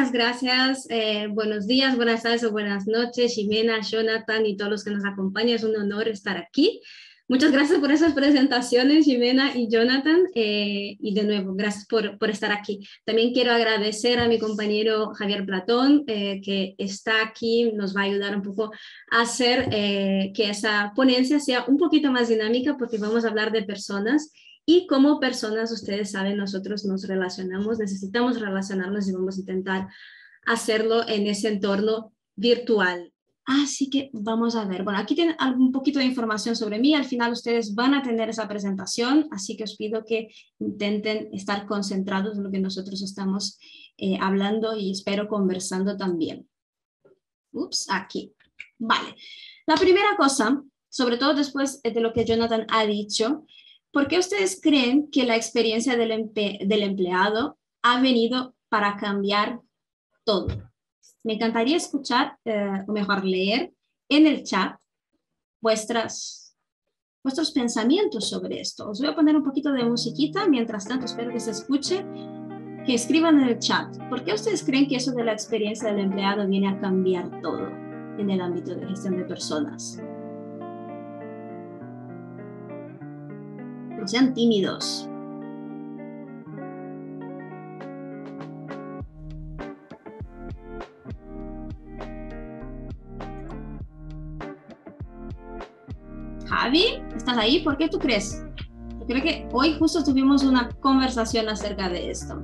muchas gracias. Buenos días, buenas tardes o buenas noches, Ximena, Jonathan y todos los que nos acompañan. Es un honor estar aquí. Muchas gracias por esas presentaciones, Ximena y Jonathan. Y de nuevo, gracias por estar aquí. También quiero agradecer a mi compañero Javier Platón, que está aquí, nos va a ayudar un poco a hacer que esa ponencia sea un poquito más dinámica, porque vamos a hablar de personas. Y como personas, ustedes saben, nosotros nos relacionamos, necesitamos relacionarnos y vamos a intentar hacerlo en ese entorno virtual. Así que vamos a ver. Bueno, aquí tienen un poquito de información sobre mí. Al final ustedes van a tener esa presentación, así que os pido que intenten estar concentrados en lo que nosotros estamos hablando y espero conversando también. Ups, aquí. Vale. La primera cosa, sobre todo después de lo que Jonathan ha dicho, ¿por qué ustedes creen que la experiencia del empleado ha venido para cambiar todo? Me encantaría escuchar, o mejor leer en el chat vuestros pensamientos sobre esto. Os voy a poner un poquito de musiquita, mientras tanto espero que se escuche, que escriban en el chat. ¿Por qué ustedes creen que eso de la experiencia del empleado viene a cambiar todo en el ámbito de gestión de personas? No sean tímidos. Javi, ¿estás ahí? ¿Por qué tú crees? Yo creo que hoy justo tuvimos una conversación acerca de esto.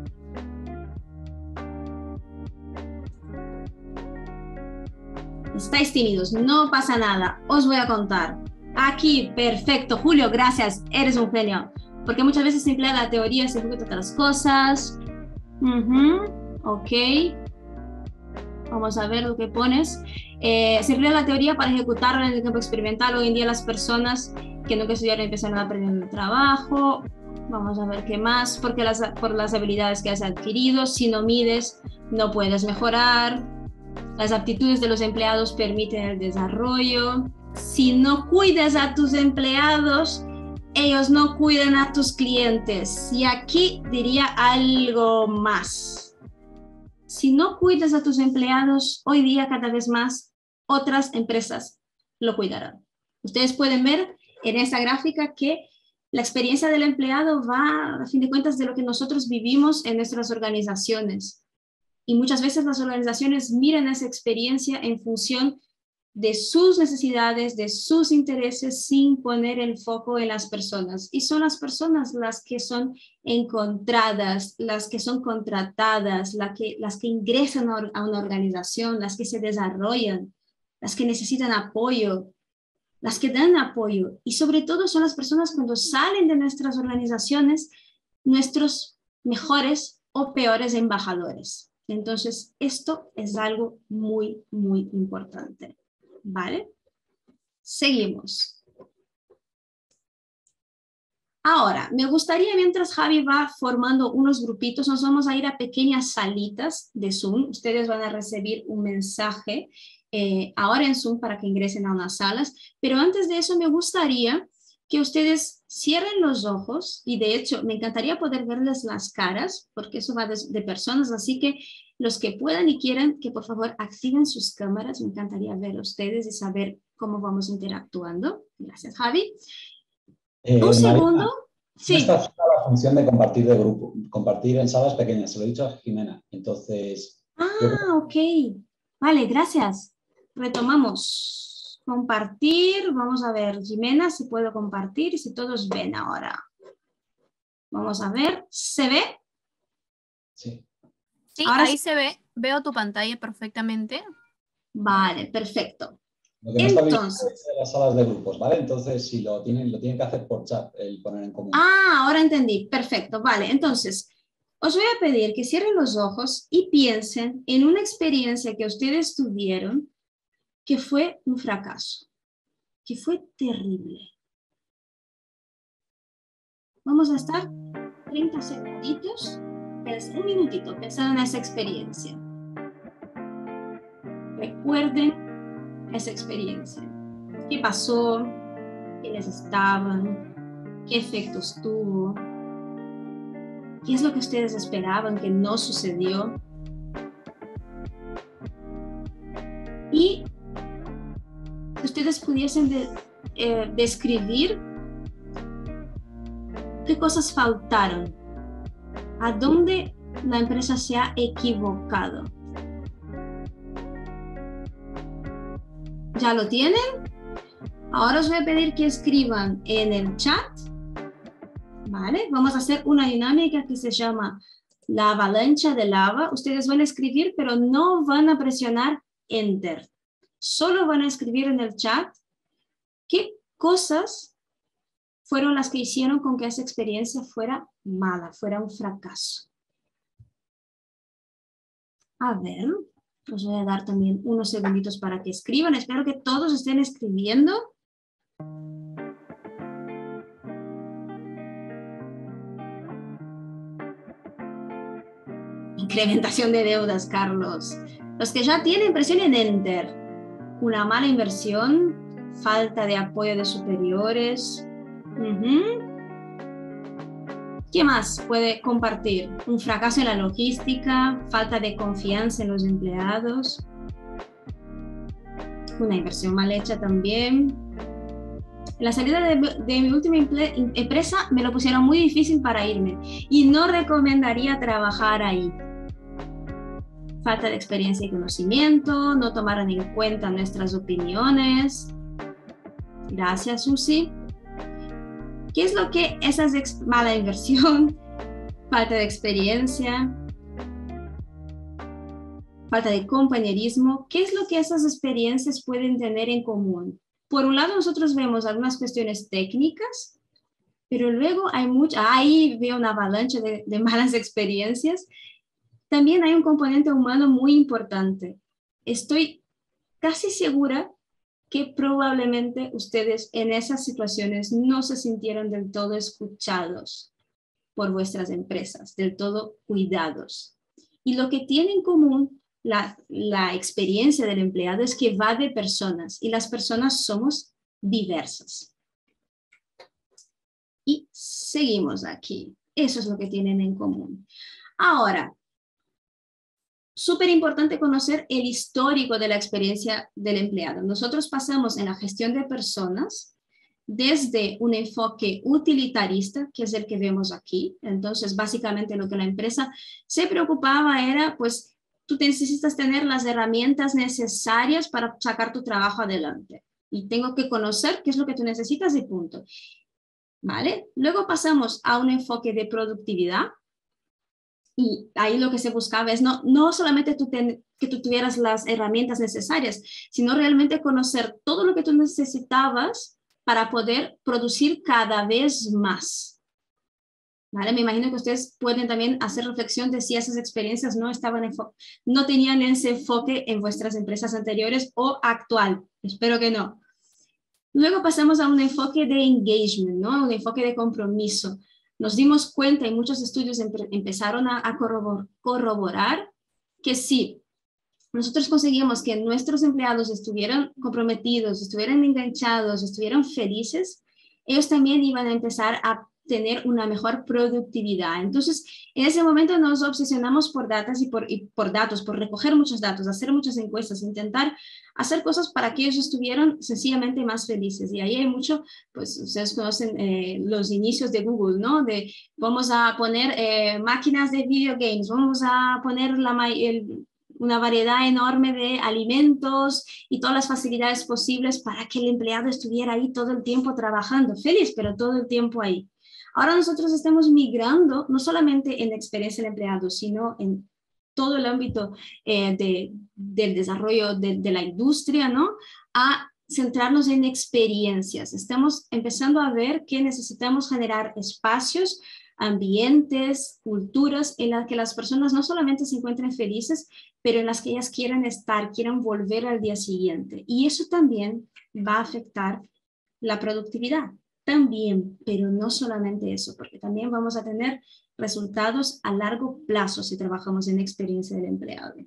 Estáis tímidos, no pasa nada, os voy a contar. Aquí, perfecto, Julio, gracias, eres un genio. Porque muchas veces se emplea la teoría, se ejecuta otras cosas. Ok. Vamos a ver lo que pones. Se emplea la teoría para ejecutarla en el campo experimental. Hoy en día las personas que nunca estudiaron empiezan a aprender el trabajo. Vamos a ver qué más. Porque por las habilidades que has adquirido, si no mides, no puedes mejorar. Las aptitudes de los empleados permiten el desarrollo. Si no cuidas a tus empleados, ellos no cuidan a tus clientes. Y aquí diría algo más. Si no cuidas a tus empleados, hoy día cada vez más otras empresas lo cuidarán. Ustedes pueden ver en esta gráfica que la experiencia del empleado va, a fin de cuentas, de lo que nosotros vivimos en nuestras organizaciones. Y muchas veces las organizaciones miran esa experiencia en función de sus necesidades, de sus intereses, sin poner el foco en las personas. Y son las personas las que son encontradas, las que son contratadas, las que ingresan a una organización, las que se desarrollan, las que necesitan apoyo, las que dan apoyo. Y sobre todo son las personas cuando salen de nuestras organizaciones, nuestros mejores o peores embajadores. Entonces, esto es algo muy, muy importante. ¿Vale? Seguimos. Ahora, me gustaría, mientras Javi va formando unos grupitos, nos vamos a ir a pequeñas salitas de Zoom. Ustedes van a recibir un mensaje ahora en Zoom para que ingresen a unas salas. Pero antes de eso, me gustaría que ustedes cierren los ojos y de hecho me encantaría poder verles las caras porque eso va de personas, así que los que puedan y quieran que por favor activen sus cámaras, me encantaría ver a ustedes y saber cómo vamos interactuando. Gracias, Javi. Un segundo. Marina, sí. No está la función de compartir de grupo, compartir en salas pequeñas, se lo he dicho a Jimena, entonces... Ok. Vale, gracias. Retomamos. Compartir, vamos a ver, Jimena, si puedo compartir y si todos ven ahora. Vamos a ver, ¿se ve? Sí. Sí, ahora ahí se ve, veo tu pantalla perfectamente. Vale, perfecto. Lo que no está bien Entonces, es las salas de grupos, ¿vale? Entonces, si lo tienen que hacer por chat, el poner en común. ahora entendí, perfecto, vale. Entonces, os voy a pedir que cierren los ojos y piensen en una experiencia que ustedes tuvieron que fue un fracaso, que fue terrible. Vamos a estar 30 segunditos, un minutito, pensando en esa experiencia. Recuerden esa experiencia. ¿Qué pasó? ¿Quiénes estaban? ¿Qué efectos tuvo? ¿Qué es lo que ustedes esperaban que no sucedió? Y si ustedes pudiesen describir qué cosas faltaron, a dónde la empresa se ha equivocado. ¿Ya lo tienen? Ahora os voy a pedir que escriban en el chat, ¿vale? Vamos a hacer una dinámica que se llama la avalancha de lava. Ustedes van a escribir, pero no van a presionar Enter. Solo van a escribir en el chat qué cosas fueron las que hicieron con que esa experiencia fuera mala, fuera un fracaso. A ver, os voy a dar también unos segunditos para que escriban. Espero que todos estén escribiendo. Incrementación de deudas, Carlos. Los que ya tienen, presionen Enter. Una mala inversión, falta de apoyo de superiores. ¿Qué más puede compartir? Un fracaso en la logística, falta de confianza en los empleados, una inversión mal hecha también. En la salida de mi última empresa me lo pusieron muy difícil para irme y no recomendaría trabajar ahí. Falta de experiencia y conocimiento, no tomaron en cuenta nuestras opiniones. Gracias, Susi. ¿Qué es lo que esa mala inversión, falta de experiencia, falta de compañerismo? ¿Qué es lo que esas experiencias pueden tener en común? Por un lado, nosotros vemos algunas cuestiones técnicas, pero luego ahí veo una avalancha de malas experiencias. También hay un componente humano muy importante. Estoy casi segura que probablemente ustedes en esas situaciones no se sintieron del todo escuchados por vuestras empresas, del todo cuidados. Y lo que tiene en común la experiencia del empleado es que va de personas y las personas somos diversas. Y seguimos aquí. Eso es lo que tienen en común. Ahora, súper importante conocer el histórico de la experiencia del empleado. Nosotros pasamos en la gestión de personas desde un enfoque utilitarista, que es el que vemos aquí. Entonces, básicamente lo que la empresa se preocupaba era, pues, tú necesitas tener las herramientas necesarias para sacar tu trabajo adelante. Y tengo que conocer qué es lo que tú necesitas y punto. ¿Vale? Luego pasamos a un enfoque de productividad. Y ahí lo que se buscaba es no solamente que tú tuvieras las herramientas necesarias, sino realmente conocer todo lo que tú necesitabas para poder producir cada vez más. ¿Vale? Me imagino que ustedes pueden también hacer reflexión de si esas experiencias no tenían ese enfoque en vuestras empresas anteriores o actual. Espero que no. Luego pasamos a un enfoque de engagement, ¿no? Un enfoque de compromiso. Nos dimos cuenta y muchos estudios empezaron a corroborar que sí, nosotros conseguimos que nuestros empleados estuvieran comprometidos, estuvieran enganchados, estuvieran felices, ellos también iban a empezar a tener una mejor productividad. Entonces, en ese momento nos obsesionamos por datos y por datos, por recoger muchos datos, hacer muchas encuestas, intentar hacer cosas para que ellos estuvieran sencillamente más felices. Y ahí hay mucho, pues ustedes conocen los inicios de Google, ¿no? De vamos a poner máquinas de videogames, vamos a poner una variedad enorme de alimentos y todas las facilidades posibles para que el empleado estuviera ahí todo el tiempo trabajando, feliz, pero todo el tiempo ahí. Ahora nosotros estamos migrando no solamente en la experiencia del empleado, sino en todo el ámbito del desarrollo de la industria, ¿no? A centrarnos en experiencias. Estamos empezando a ver que necesitamos generar espacios, ambientes, culturas en las que las personas no solamente se encuentren felices, pero en las que ellas quieran estar, quieran volver al día siguiente. Y eso también va a afectar la productividad. También, pero no solamente eso, porque también vamos a tener resultados a largo plazo si trabajamos en la experiencia del empleado.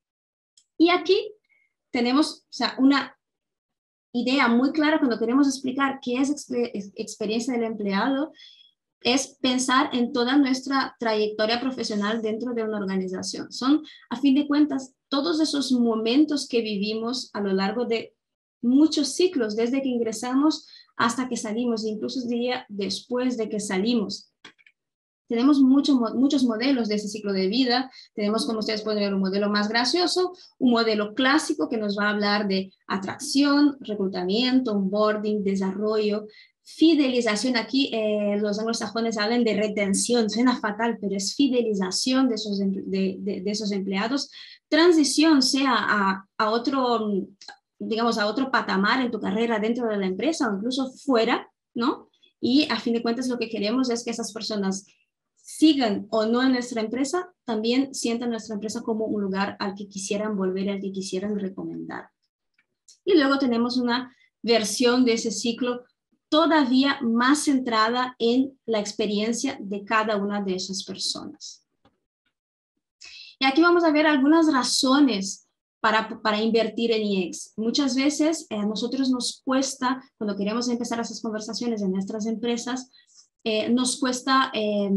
Y aquí tenemos una idea muy clara cuando queremos explicar qué es experiencia del empleado, es pensar en toda nuestra trayectoria profesional dentro de una organización. Son, a fin de cuentas, todos esos momentos que vivimos a lo largo de muchos ciclos, desde que ingresamos hasta que salimos, incluso diría después de que salimos. Tenemos muchos modelos de ese ciclo de vida. Tenemos, como ustedes pueden ver, un modelo más gracioso, un modelo clásico que nos va a hablar de atracción, reclutamiento, onboarding, desarrollo, fidelización. Aquí los anglosajones hablan de retención, suena fatal, pero es fidelización de esos empleados. Transición, sea a otro, digamos, a otro patamar en tu carrera dentro de la empresa o incluso fuera, ¿no? Y a fin de cuentas lo que queremos es que esas personas sigan o no en nuestra empresa, también sientan nuestra empresa como un lugar al que quisieran volver, al que quisieran recomendar. Y luego tenemos una versión de ese ciclo todavía más centrada en la experiencia de cada una de esas personas. Y aquí vamos a ver algunas razones para invertir en UX. Muchas veces a nosotros nos cuesta, cuando queremos empezar esas conversaciones en nuestras empresas, nos cuesta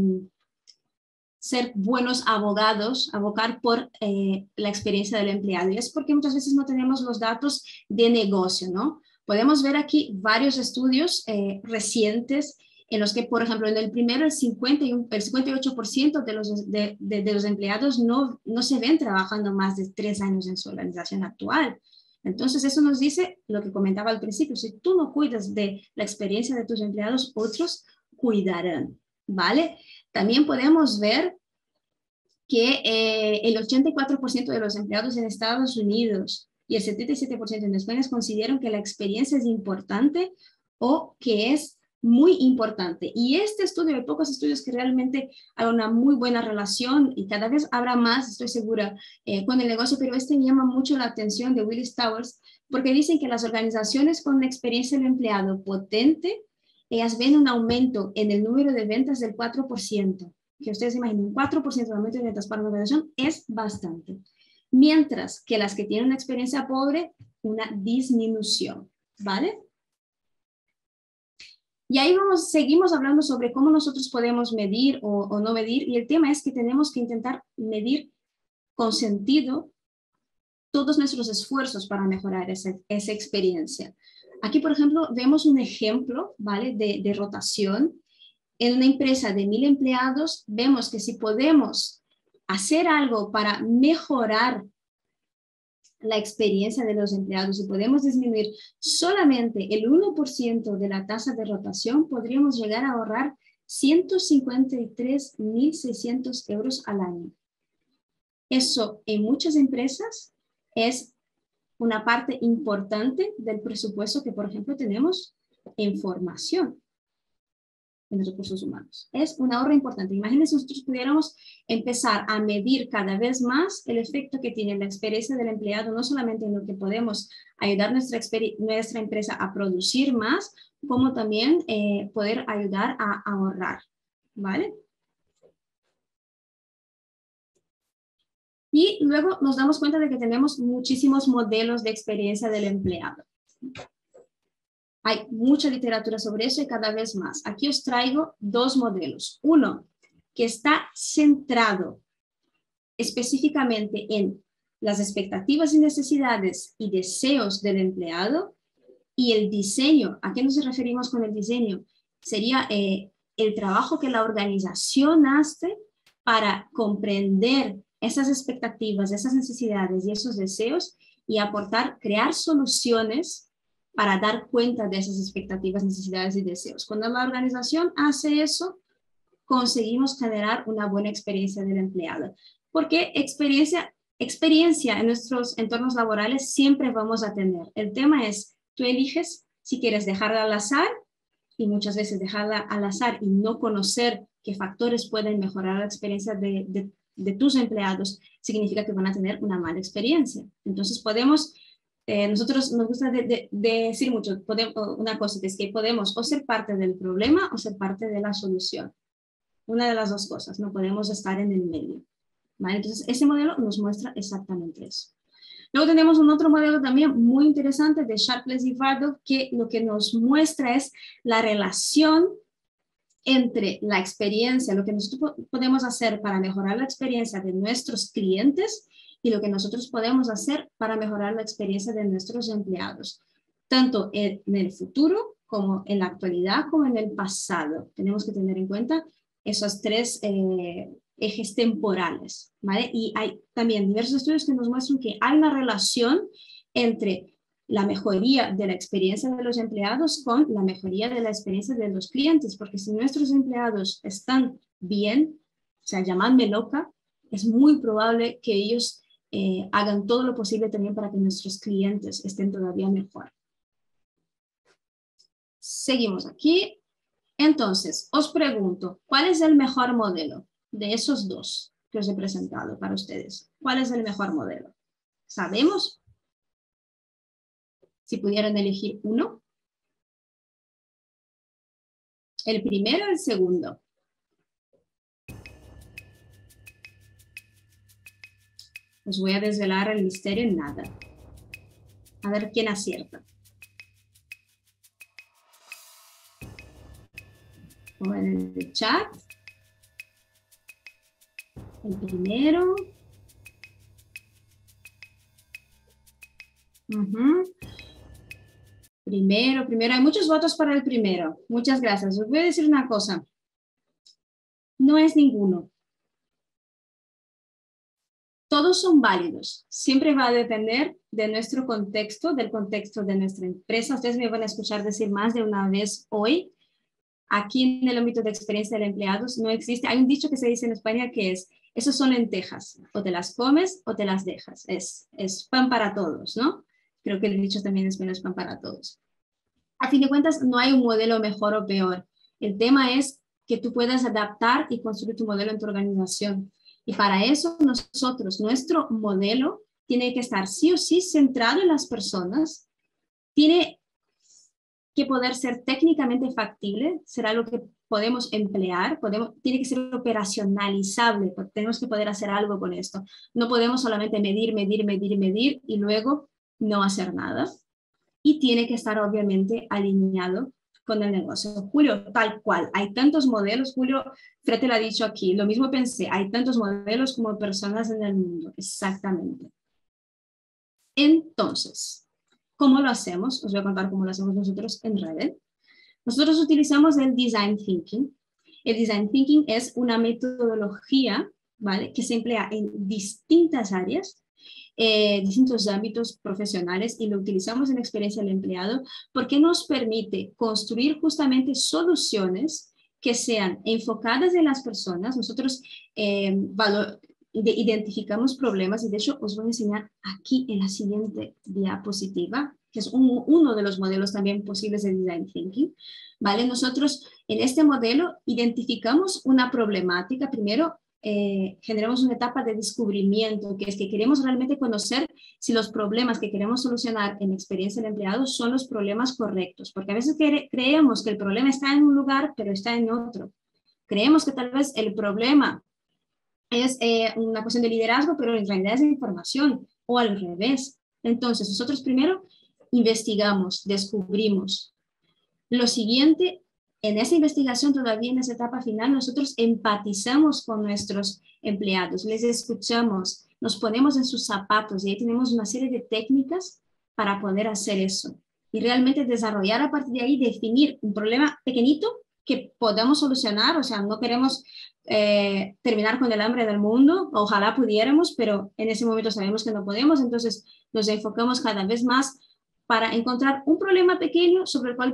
ser buenos abogados, abogar por la experiencia del empleado. Y es porque muchas veces no tenemos los datos de negocio, ¿no? Podemos ver aquí varios estudios recientes en los que, por ejemplo, en el primero el 58% de los empleados no se ven trabajando más de 3 años en su organización actual. Entonces, eso nos dice lo que comentaba al principio. Si tú no cuidas de la experiencia de tus empleados, otros cuidarán, ¿vale? También podemos ver que el 84% de los empleados en Estados Unidos y el 77% en España consideran que la experiencia es importante o que es muy importante. Y este estudio, hay pocos estudios que realmente hay una muy buena relación y cada vez habrá más, estoy segura, con el negocio, pero este llama mucho la atención de Willis Towers porque dicen que las organizaciones con una experiencia del empleado potente, ellas ven un aumento en el número de ventas del 4%, que ustedes imaginen, un 4% de aumento de ventas para una organización es bastante. Mientras que las que tienen una experiencia pobre, una disminución, ¿vale? Y ahí seguimos hablando sobre cómo nosotros podemos medir o no medir, y el tema es que tenemos que intentar medir con sentido todos nuestros esfuerzos para mejorar esa experiencia. Aquí, por ejemplo, vemos un ejemplo, ¿vale? de rotación. En una empresa de 1000 empleados, vemos que si podemos hacer algo para mejorar la experiencia de los empleados y podemos disminuir solamente el 1% de la tasa de rotación, podríamos llegar a ahorrar 153.600 euros al año. Eso en muchas empresas es una parte importante del presupuesto que, por ejemplo, tenemos en formación en los recursos humanos. Es un ahorro importante. Imagínense si nosotros pudiéramos empezar a medir cada vez más el efecto que tiene la experiencia del empleado, no solamente en lo que podemos ayudar a nuestra empresa a producir más, como también poder ayudar a ahorrar, ¿vale? Y luego nos damos cuenta de que tenemos muchísimos modelos de experiencia del empleado. Hay mucha literatura sobre eso y cada vez más. Aquí os traigo 2 modelos. Uno, que está centrado específicamente en las expectativas y necesidades y deseos del empleado, y el diseño. ¿A qué nos referimos con el diseño? Sería el trabajo que la organización hace para comprender esas expectativas, esas necesidades y esos deseos y aportar, crear soluciones para dar cuenta de esas expectativas, necesidades y deseos. Cuando la organización hace eso, conseguimos generar una buena experiencia del empleado. Porque experiencia en nuestros entornos laborales siempre vamos a tener. El tema es, tú eliges si quieres dejarla al azar, y muchas veces dejarla al azar y no conocer qué factores pueden mejorar la experiencia de tus empleados, significa que van a tener una mala experiencia. Entonces podemos... nosotros nos gusta decir mucho, una cosa es que podemos o ser parte del problema o ser parte de la solución. Una de las dos cosas, no podemos estar en el medio, ¿vale? Entonces, ese modelo nos muestra exactamente eso. Luego tenemos un otro modelo también muy interesante de Sharpless y Vardo, que lo que nos muestra es la relación entre la experiencia, lo que nosotros podemos hacer para mejorar la experiencia de nuestros clientes y lo que nosotros podemos hacer para mejorar la experiencia de nuestros empleados, tanto en el futuro como en la actualidad, como en el pasado. Tenemos que tener en cuenta esos tres ejes temporales, ¿vale? Y hay también diversos estudios que nos muestran que hay una relación entre la mejoría de la experiencia de los empleados con la mejoría de la experiencia de los clientes, porque si nuestros empleados están bien, o sea, llamadme loca, es muy probable que ellos hagan todo lo posible también para que nuestros clientes estén todavía mejor. Seguimos aquí. Entonces, os pregunto, ¿cuál es el mejor modelo de esos dos que os he presentado para ustedes? ¿Cuál es el mejor modelo? ¿Sabemos? Si pudieran elegir uno. ¿El primero o el segundo? Os voy a desvelar el misterio en nada. A ver quién acierta. O en el chat. El primero. Primero. Hay muchos votos para el primero. Muchas gracias. Os voy a decir una cosa. No es ninguno. Todos son válidos. Siempre va a depender de nuestro contexto, del contexto de nuestra empresa. Ustedes me van a escuchar decir más de una vez hoy. Aquí en el ámbito de experiencia de empleados no existe. Hay un dicho que se dice en España que es, esos son lentejas. O te las comes o te las dejas. Es pan para todos, ¿no? Creo que el dicho también es menos pan para todos. A fin de cuentas, no hay un modelo mejor o peor. El tema es que tú puedas adaptar y construir tu modelo en tu organización. Y para eso nuestro modelo tiene que estar sí o sí centrado en las personas, tiene que poder ser técnicamente factible, será lo que podemos emplear, tiene que ser operacionalizable, tenemos que poder hacer algo con esto. No podemos solamente medir y luego no hacer nada. Y tiene que estar obviamente alineado con el negocio. Julio, tal cual, hay tantos modelos, Julio Frete lo ha dicho aquí, lo mismo pensé, hay tantos modelos como personas en el mundo, exactamente. Entonces, ¿cómo lo hacemos? Os voy a contar cómo lo hacemos nosotros en Revit. Nosotros utilizamos el Design Thinking. El Design Thinking es una metodología, ¿vale?, que se emplea en distintas áreas, distintos ámbitos profesionales, y lo utilizamos en experiencia del empleado porque nos permite construir justamente soluciones que sean enfocadas en las personas. Nosotros identificamos problemas, y de hecho os voy a enseñar aquí en la siguiente diapositiva, que es uno de los modelos también posibles de Design Thinking, ¿vale? Nosotros en este modelo identificamos una problemática. Primero, generamos una etapa de descubrimiento, que es que queremos realmente conocer si los problemas que queremos solucionar en experiencia del empleado son los problemas correctos, porque a veces creemos que el problema está en un lugar, pero está en otro. Creemos que tal vez el problema es una cuestión de liderazgo, pero en realidad es de información, o al revés. Entonces, nosotros primero investigamos, descubrimos. Lo siguiente, en esa investigación, todavía en esa etapa final, nosotros empatizamos con nuestros empleados, les escuchamos, nos ponemos en sus zapatos, y ahí tenemos una serie de técnicas para poder hacer eso. Y realmente desarrollar a partir de ahí, definir un problema pequeñito que podamos solucionar. O sea, no queremos terminar con el hambre del mundo, ojalá pudiéramos, pero en ese momento sabemos que no podemos, entonces nos enfocamos cada vez más para encontrar un problema pequeño sobre el cual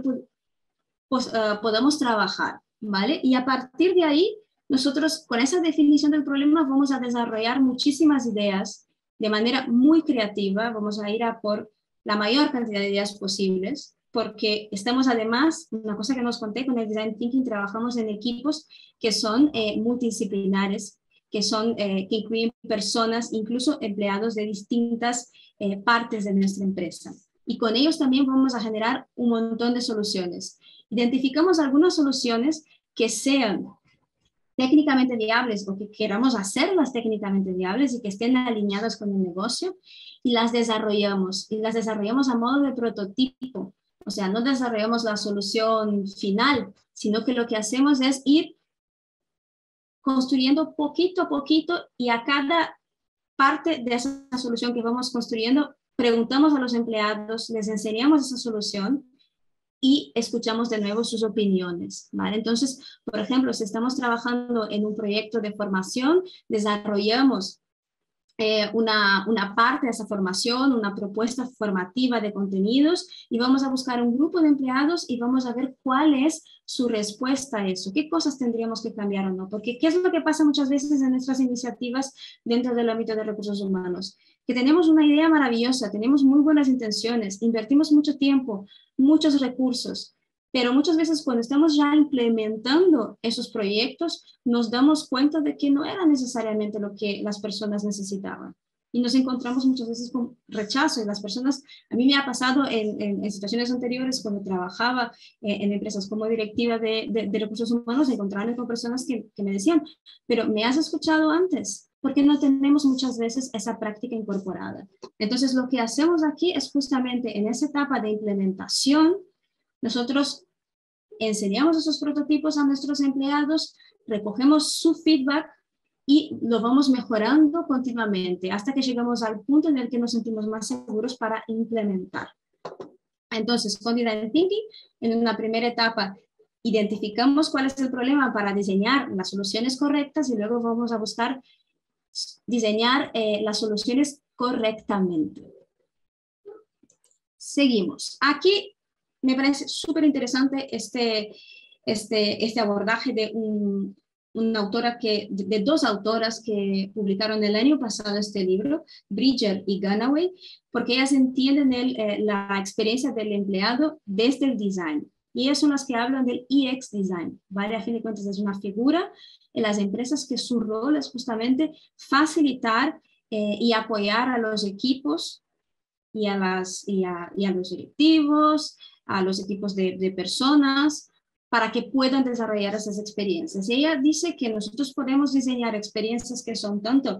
podamos trabajar, ¿vale? Y a partir de ahí, nosotros con esa definición del problema vamos a desarrollar muchísimas ideas de manera muy creativa. Vamos a ir a por la mayor cantidad de ideas posibles, porque estamos además, una cosa que nos conté con el Design Thinking, trabajamos en equipos que son multidisciplinares, que incluyen personas, incluso empleados de distintas partes de nuestra empresa. Y con ellos también vamos a generar un montón de soluciones. Identificamos algunas soluciones que sean técnicamente viables, o que queramos hacerlas técnicamente viables y que estén alineadas con el negocio, y las desarrollamos a modo de prototipo. O sea, no desarrollamos la solución final, sino que lo que hacemos es ir construyendo poquito a poquito, y a cada parte de esa solución que vamos construyendo, preguntamos a los empleados, les enseñamos esa solución y escuchamos de nuevo sus opiniones, ¿vale? Entonces, por ejemplo, si estamos trabajando en un proyecto de formación, desarrollamos una parte de esa formación, una propuesta formativa de contenidos y vamos a buscar un grupo de empleados y vamos a ver cuál es su respuesta a eso, qué cosas tendríamos que cambiar o no, porque qué es lo que pasa muchas veces en nuestras iniciativas dentro del ámbito de recursos humanos, que tenemos una idea maravillosa, tenemos muy buenas intenciones, invertimos mucho tiempo, muchos recursos, pero muchas veces cuando estamos ya implementando esos proyectos, nos damos cuenta de que no era necesariamente lo que las personas necesitaban. Y nos encontramos muchas veces con rechazo. Y las personas, a mí me ha pasado en situaciones anteriores, cuando trabajaba en empresas como directiva de recursos humanos, encontrarme con personas que me decían, pero ¿me has escuchado antes? Porque no tenemos muchas veces esa práctica incorporada. Entonces, lo que hacemos aquí es justamente en esa etapa de implementación, nosotros enseñamos esos prototipos a nuestros empleados, recogemos su feedback y lo vamos mejorando continuamente hasta que llegamos al punto en el que nos sentimos más seguros para implementar. Entonces, con Design Thinking, en una primera etapa, identificamos cuál es el problema para diseñar las soluciones correctas y luego vamos a buscar diseñar las soluciones correctamente. Seguimos. Aquí me parece súper interesante este abordaje de una autora de dos autoras que publicaron el año pasado este libro, Bridger y Gunaway, porque ellas entienden la experiencia del empleado desde el design. Y ellas son las que hablan del EX Design, ¿vale? A fin de cuentas es una figura en las empresas que su rol es justamente facilitar y apoyar a los equipos y a los directivos, a los equipos de personas, para que puedan desarrollar esas experiencias. Y ella dice que nosotros podemos diseñar experiencias que son tanto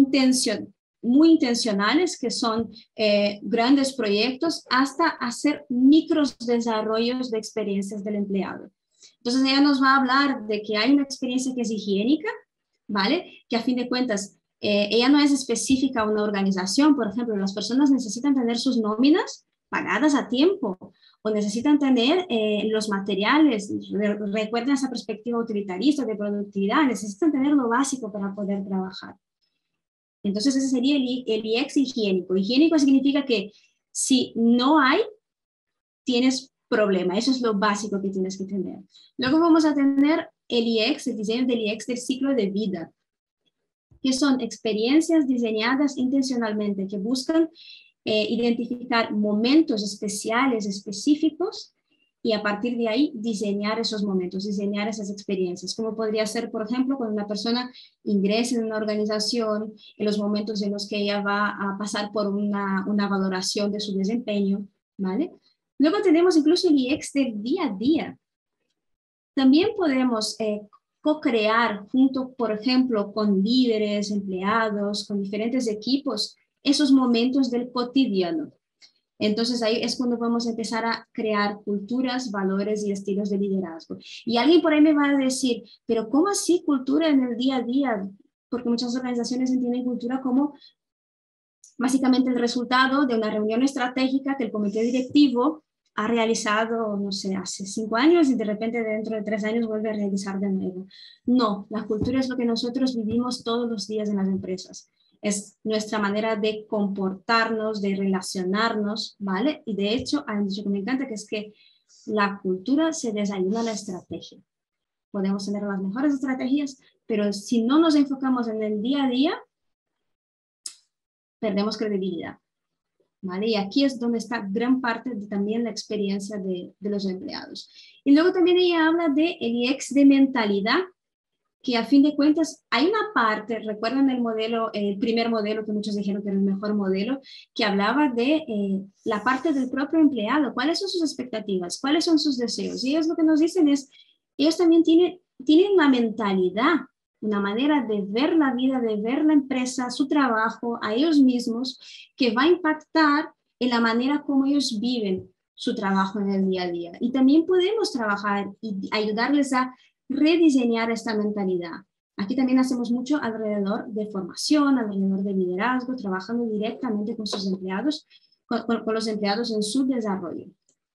muy intencionales, que son grandes proyectos, hasta hacer micros desarrollos de experiencias del empleado. Entonces ella nos va a hablar de que hay una experiencia que es higiénica, ¿vale? Que a fin de cuentas ella no es específica a una organización. Por ejemplo, las personas necesitan tener sus nóminas pagadas a tiempo o necesitan tener los materiales, recuerden esa perspectiva utilitarista de productividad, necesitan tener lo básico para poder trabajar. Entonces ese sería el IEX higiénico. Higiénico significa que si no hay, tienes problema, eso es lo básico que tienes que tener. Luego vamos a tener el IEX, el diseño del IEX del ciclo de vida, que son experiencias diseñadas intencionalmente, que buscan identificar momentos especiales, específicos, y a partir de ahí diseñar esos momentos, diseñar esas experiencias, como podría ser, por ejemplo, cuando una persona ingresa en una organización, en los momentos en los que ella va a pasar por una valoración de su desempeño, ¿vale? Luego tenemos incluso el IEX del día a día. También podemos co-crear junto, por ejemplo, con líderes, empleados, con diferentes equipos, esos momentos del cotidiano. Entonces ahí es cuando vamos a empezar a crear culturas, valores y estilos de liderazgo. Y alguien por ahí me va a decir, pero ¿cómo así cultura en el día a día? Porque muchas organizaciones entienden cultura como básicamente el resultado de una reunión estratégica que el comité directivo ha realizado, no sé, hace 5 años y de repente dentro de 3 años vuelve a realizar de nuevo. No, la cultura es lo que nosotros vivimos todos los días en las empresas. Es nuestra manera de comportarnos, de relacionarnos, ¿vale? Y de hecho, hay un dicho que me encanta, que es que la cultura se desayuna a la estrategia. Podemos tener las mejores estrategias, pero si no nos enfocamos en el día a día, perdemos credibilidad, ¿vale? Y aquí es donde está gran parte de también la experiencia de los empleados. Y luego también ella habla de el IEX de mentalidad, que a fin de cuentas hay una parte, recuerdan el modelo, el primer modelo que muchos dijeron que era el mejor modelo, que hablaba de la parte del propio empleado, cuáles son sus expectativas, cuáles son sus deseos. Y ellos lo que nos dicen es, ellos también tienen una mentalidad, una manera de ver la vida, de ver la empresa, su trabajo, a ellos mismos, que va a impactar en la manera como ellos viven su trabajo en el día a día. Y también podemos trabajar y ayudarles a rediseñar esta mentalidad. Aquí también hacemos mucho alrededor de formación, alrededor de liderazgo, trabajando directamente con sus empleados, con los empleados en su desarrollo.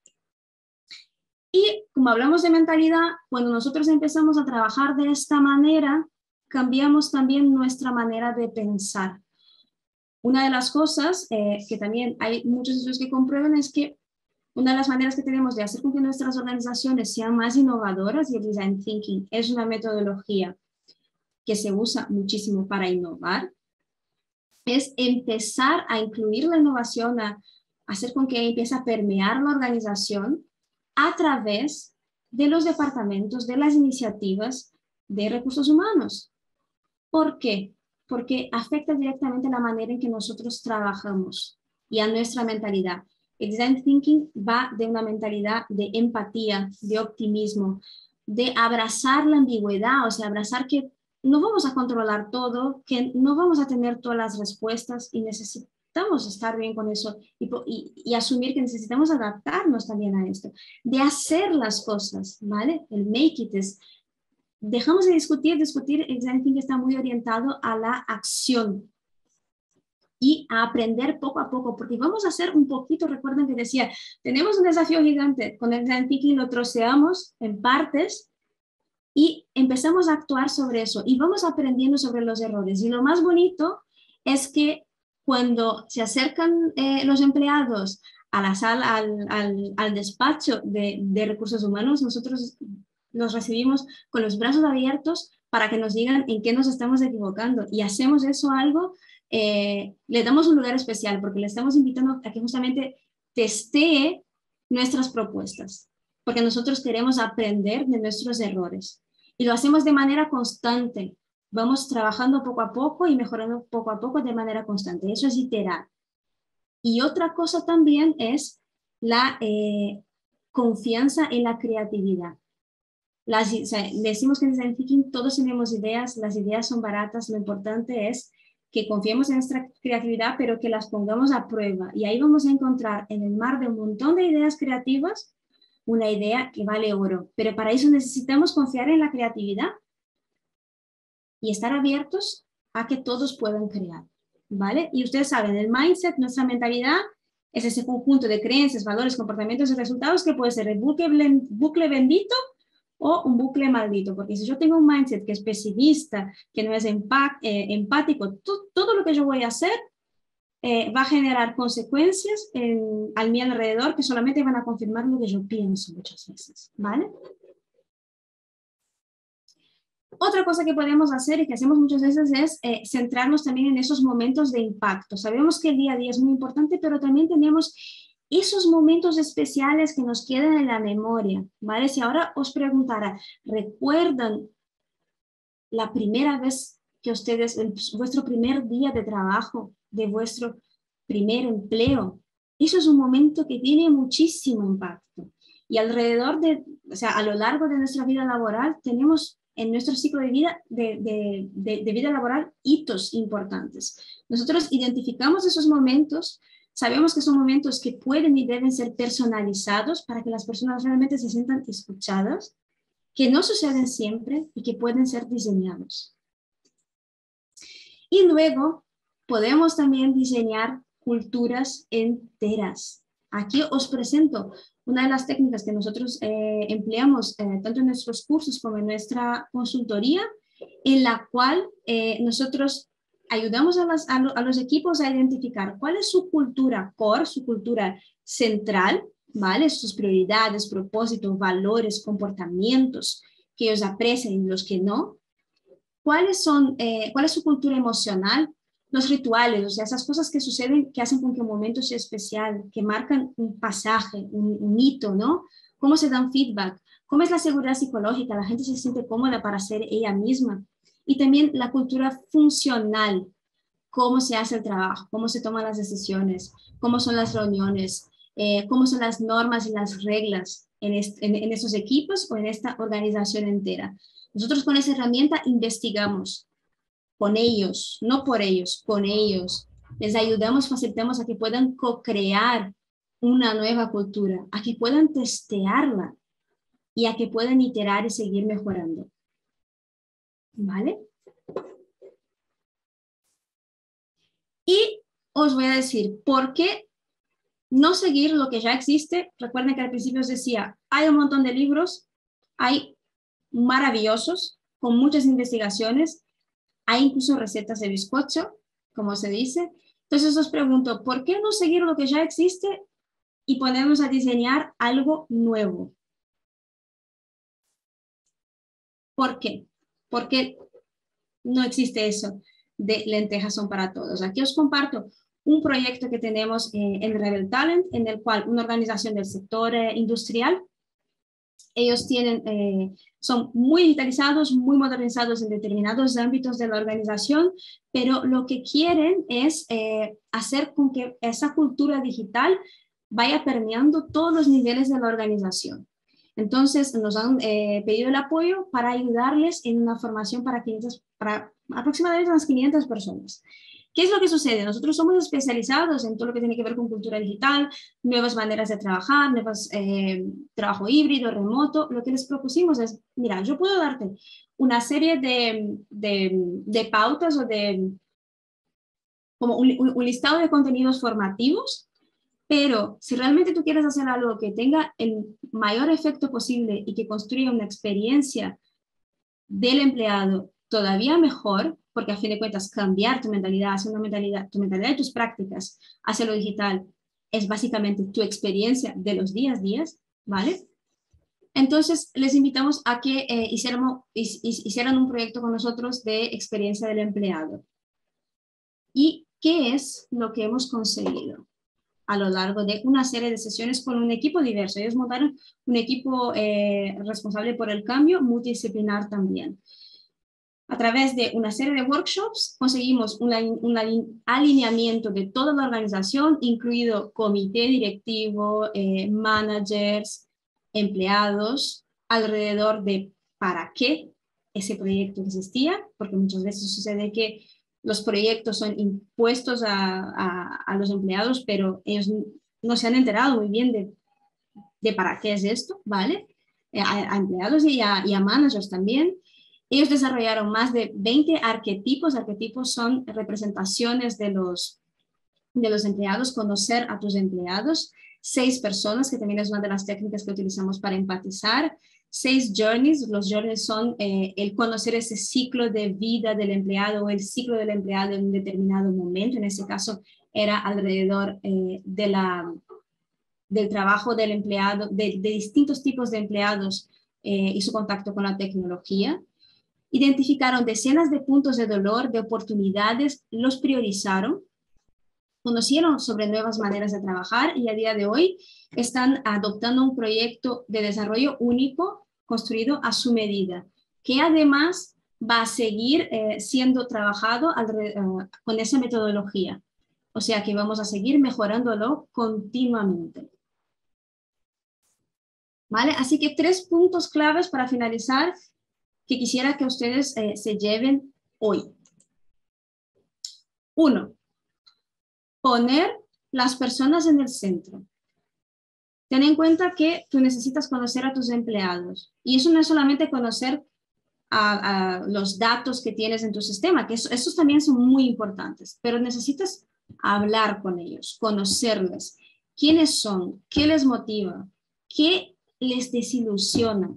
Y como hablamos de mentalidad, cuando nosotros empezamos a trabajar de esta manera, cambiamos también nuestra manera de pensar. Una de las cosas que también hay muchos estudios que comprueban es que una de las maneras que tenemos de hacer con que nuestras organizaciones sean más innovadoras, y el Design Thinking es una metodología que se usa muchísimo para innovar, es empezar a incluir la innovación, a hacer con que empiece a permear la organización a través de los departamentos, de las iniciativas de recursos humanos. ¿Por qué? Porque afecta directamente la manera en que nosotros trabajamos y a nuestra mentalidad. El Design Thinking va de una mentalidad de empatía, de optimismo, de abrazar la ambigüedad, o sea, abrazar que no vamos a controlar todo, que no vamos a tener todas las respuestas y necesitamos estar bien con eso y asumir que necesitamos adaptarnos también a esto, de hacer las cosas, ¿vale? El make it es, dejamos de discutir, el Design Thinking está muy orientado a la acción y a aprender poco a poco, porque vamos a hacer un poquito, recuerden que decía, tenemos un desafío gigante, con el Design Thinking lo troceamos en partes y empezamos a actuar sobre eso y vamos aprendiendo sobre los errores. Y lo más bonito es que cuando se acercan los empleados a la sala, al despacho de recursos humanos, nosotros los recibimos con los brazos abiertos para que nos digan en qué nos estamos equivocando y hacemos eso algo, le damos un lugar especial porque le estamos invitando a que justamente testee nuestras propuestas, porque nosotros queremos aprender de nuestros errores. Y lo hacemos de manera constante. Vamos trabajando poco a poco y mejorando poco a poco de manera constante. Eso es iterar. Y otra cosa también es la confianza en la creatividad. O sea, decimos que en Design Thinking todos tenemos ideas, las ideas son baratas, lo importante es que confiemos en nuestra creatividad, pero que las pongamos a prueba. Y ahí vamos a encontrar en el mar de un montón de ideas creativas una idea que vale oro, pero para eso necesitamos confiar en la creatividad y estar abiertos a que todos puedan crear, ¿vale? Y ustedes saben, el mindset, nuestra mentalidad, es ese conjunto de creencias, valores, comportamientos y resultados que puede ser el bucle bendito o un bucle maldito, porque si yo tengo un mindset que es pesimista, que no es empático, todo lo que yo voy a hacer va a generar consecuencias a mi alrededor que solamente van a confirmar lo que yo pienso muchas veces, ¿vale? Otra cosa que podemos hacer y que hacemos muchas veces es centrarnos también en esos momentos de impacto. Sabemos que el día a día es muy importante, pero también tenemos esos momentos especiales que nos quedan en la memoria, ¿vale? Si ahora os preguntara, ¿recuerdan la primera vez que ustedes, vuestro primer día de trabajo, de vuestro primer empleo? Eso es un momento que tiene muchísimo impacto. Y alrededor de, o sea, a lo largo de nuestra vida laboral, tenemos en nuestro ciclo de vida, de vida laboral, hitos importantes. Nosotros identificamos esos momentos, sabemos que son momentos que pueden y deben ser personalizados para que las personas realmente se sientan escuchadas, que no suceden siempre y que pueden ser diseñados. Y luego podemos también diseñar culturas enteras. Aquí os presento una de las técnicas que nosotros empleamos tanto en nuestros cursos como en nuestra consultoría, en la cual nosotros ayudamos a los equipos a identificar cuál es su cultura core, su cultura central, ¿vale? Sus prioridades, propósitos, valores, comportamientos que ellos aprecian y los que no. ¿Cuál es su cultura emocional? Los rituales, o sea, esas cosas que suceden, que hacen con que un momento sea especial, que marcan un pasaje, un hito, ¿no? ¿Cómo se dan feedback? ¿Cómo es la seguridad psicológica? La gente se siente cómoda para ser ella misma. Y también la cultura funcional, cómo se hace el trabajo, cómo se toman las decisiones, cómo son las reuniones, cómo son las normas y las reglas en estos equipos o en esta organización entera. Nosotros con esa herramienta investigamos con ellos, no por ellos, con ellos. Les ayudamos, facilitamos a que puedan co-crear una nueva cultura, a que puedan testearla y a que puedan iterar y seguir mejorando. ¿Vale? Y os voy a decir por qué no seguir lo que ya existe. Recuerden que al principio os decía, hay un montón de libros, hay maravillosos, con muchas investigaciones, hay incluso recetas de bizcocho, como se dice. Entonces os pregunto, ¿por qué no seguir lo que ya existe y ponernos a diseñar algo nuevo? ¿Por qué? Porque no existe eso de lentejas son para todos. Aquí os comparto un proyecto que tenemos en Rebel Talent, en el cual una organización del sector industrial, ellos son muy digitalizados, muy modernizados en determinados ámbitos de la organización, pero lo que quieren es hacer con que esa cultura digital vaya permeando todos los niveles de la organización. Entonces nos han pedido el apoyo para ayudarles en una formación para aproximadamente unas 500 personas. ¿Qué es lo que sucede? Nosotros somos especializados en todo lo que tiene que ver con cultura digital, nuevas maneras de trabajar, trabajo híbrido, remoto. Lo que les propusimos es, mira, yo puedo darte una serie de pautas o como un listado de contenidos formativos, pero si realmente tú quieres hacer algo que tenga el mayor efecto posible y que construya una experiencia del empleado todavía mejor, porque a fin de cuentas cambiar tu mentalidad, hacer tu mentalidad y tus prácticas hacia lo digital es básicamente tu experiencia de los días, ¿vale? Entonces les invitamos a que hicieran un proyecto con nosotros de experiencia del empleado. ¿Y qué es lo que hemos conseguido a lo largo de una serie de sesiones con un equipo diverso? Ellos montaron un equipo responsable por el cambio, multidisciplinar también. A través de una serie de workshops conseguimos un alineamiento de toda la organización, incluido comité directivo, managers, empleados, alrededor de para qué ese proyecto existía, porque muchas veces sucede que los proyectos son impuestos a los empleados, pero ellos no se han enterado muy bien de para qué es esto, ¿vale? A empleados y a managers también. Ellos desarrollaron más de 20 arquetipos. Arquetipos son representaciones de los empleados, conocer a tus empleados. 6 personas, que también es una de las técnicas que utilizamos para empatizar. 6 journeys. Los journeys son el conocer ese ciclo de vida del empleado o el ciclo del empleado en un determinado momento. En ese caso era alrededor del trabajo del empleado, de distintos tipos de empleados y su contacto con la tecnología. Identificaron decenas de puntos de dolor, de oportunidades, los priorizaron, conocieron sobre nuevas maneras de trabajar y a día de hoy están adoptando un proyecto de desarrollo único construido a su medida, que además va a seguir siendo trabajado con esa metodología. O sea que vamos a seguir mejorándolo continuamente. ¿Vale? Así que 3 puntos claves para finalizar que quisiera que ustedes se lleven hoy. 1. Poner las personas en el centro. Ten en cuenta que tú necesitas conocer a tus empleados. Y eso no es solamente conocer a los datos que tienes en tu sistema, que esos también son muy importantes, pero necesitas hablar con ellos, conocerles. ¿Quiénes son? ¿Qué les motiva? ¿Qué les desilusiona?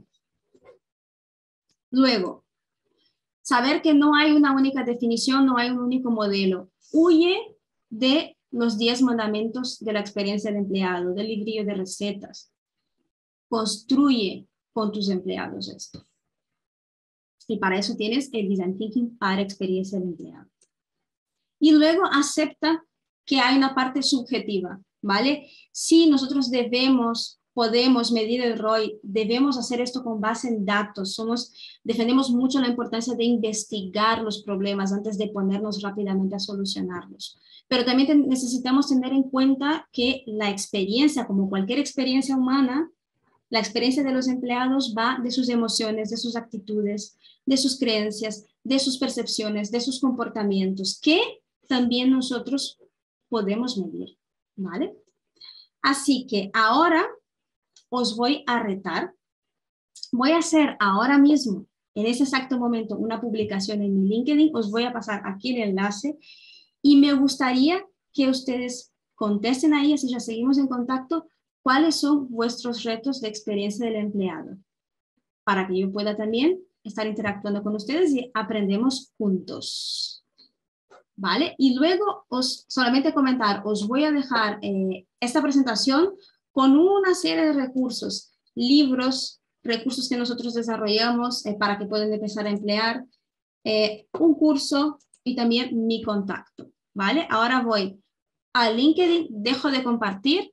Luego, saber que no hay una única definición, no hay un único modelo. Huye de los 10 mandamientos de la experiencia del empleado, del librillo de recetas. Construye con tus empleados esto. Y para eso tienes el Design Thinking para experiencia del empleado. Y luego acepta que hay una parte subjetiva, ¿vale? Si nosotros podemos medir el ROI, debemos hacer esto con base en datos. Defendemos mucho la importancia de investigar los problemas antes de ponernos rápidamente a solucionarlos. Pero también necesitamos tener en cuenta que la experiencia, como cualquier experiencia humana, la experiencia de los empleados va de sus emociones, de sus actitudes, de sus creencias, de sus percepciones, de sus comportamientos, que también nosotros podemos medir, ¿vale? Así que ahora os voy a retar. Voy a hacer ahora mismo, en ese exacto momento, una publicación en mi LinkedIn. Os voy a pasar aquí el enlace Y me gustaría que ustedes contesten ahí, así ya seguimos en contacto, cuáles son vuestros retos de experiencia del empleado, para que yo pueda también estar interactuando con ustedes y aprendemos juntos. ¿Vale? Y luego, solamente comentar, os voy a dejar esta presentación con una serie de recursos, libros, recursos que nosotros desarrollamos para que puedan empezar a emplear, un curso y también mi contacto. ¿Vale? Ahora voy a LinkedIn, dejo de compartir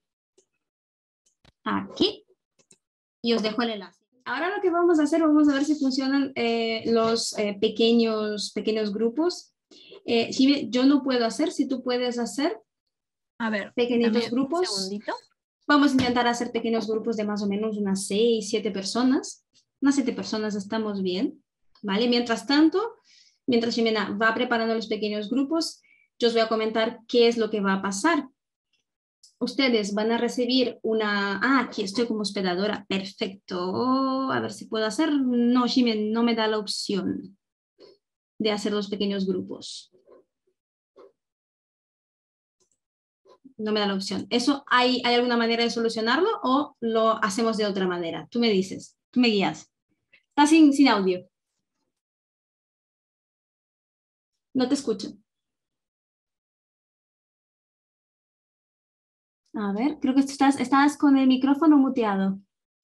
aquí y os dejo el enlace. Ahora lo que vamos a hacer, vamos a ver si funcionan los pequeños grupos. Yo no puedo hacer, si tú puedes hacer. A ver, pequeñitos grupos. Un segundito. Vamos a intentar hacer pequeños grupos de más o menos unas 6, 7 personas. Unas 7 personas estamos bien, ¿vale? Mientras tanto, mientras Ximena va preparando los pequeños grupos, yo os voy a comentar qué es lo que va a pasar. Ustedes van a recibir una... aquí estoy como hospedadora. Perfecto. A ver si puedo hacer. No, Ximena, no me da la opción de hacer los pequeños grupos. No me da la opción. ¿Eso hay alguna manera de solucionarlo o lo hacemos de otra manera? Tú me dices, tú me guías. Está sin audio. No te escucho. A ver, creo que estás con el micrófono muteado.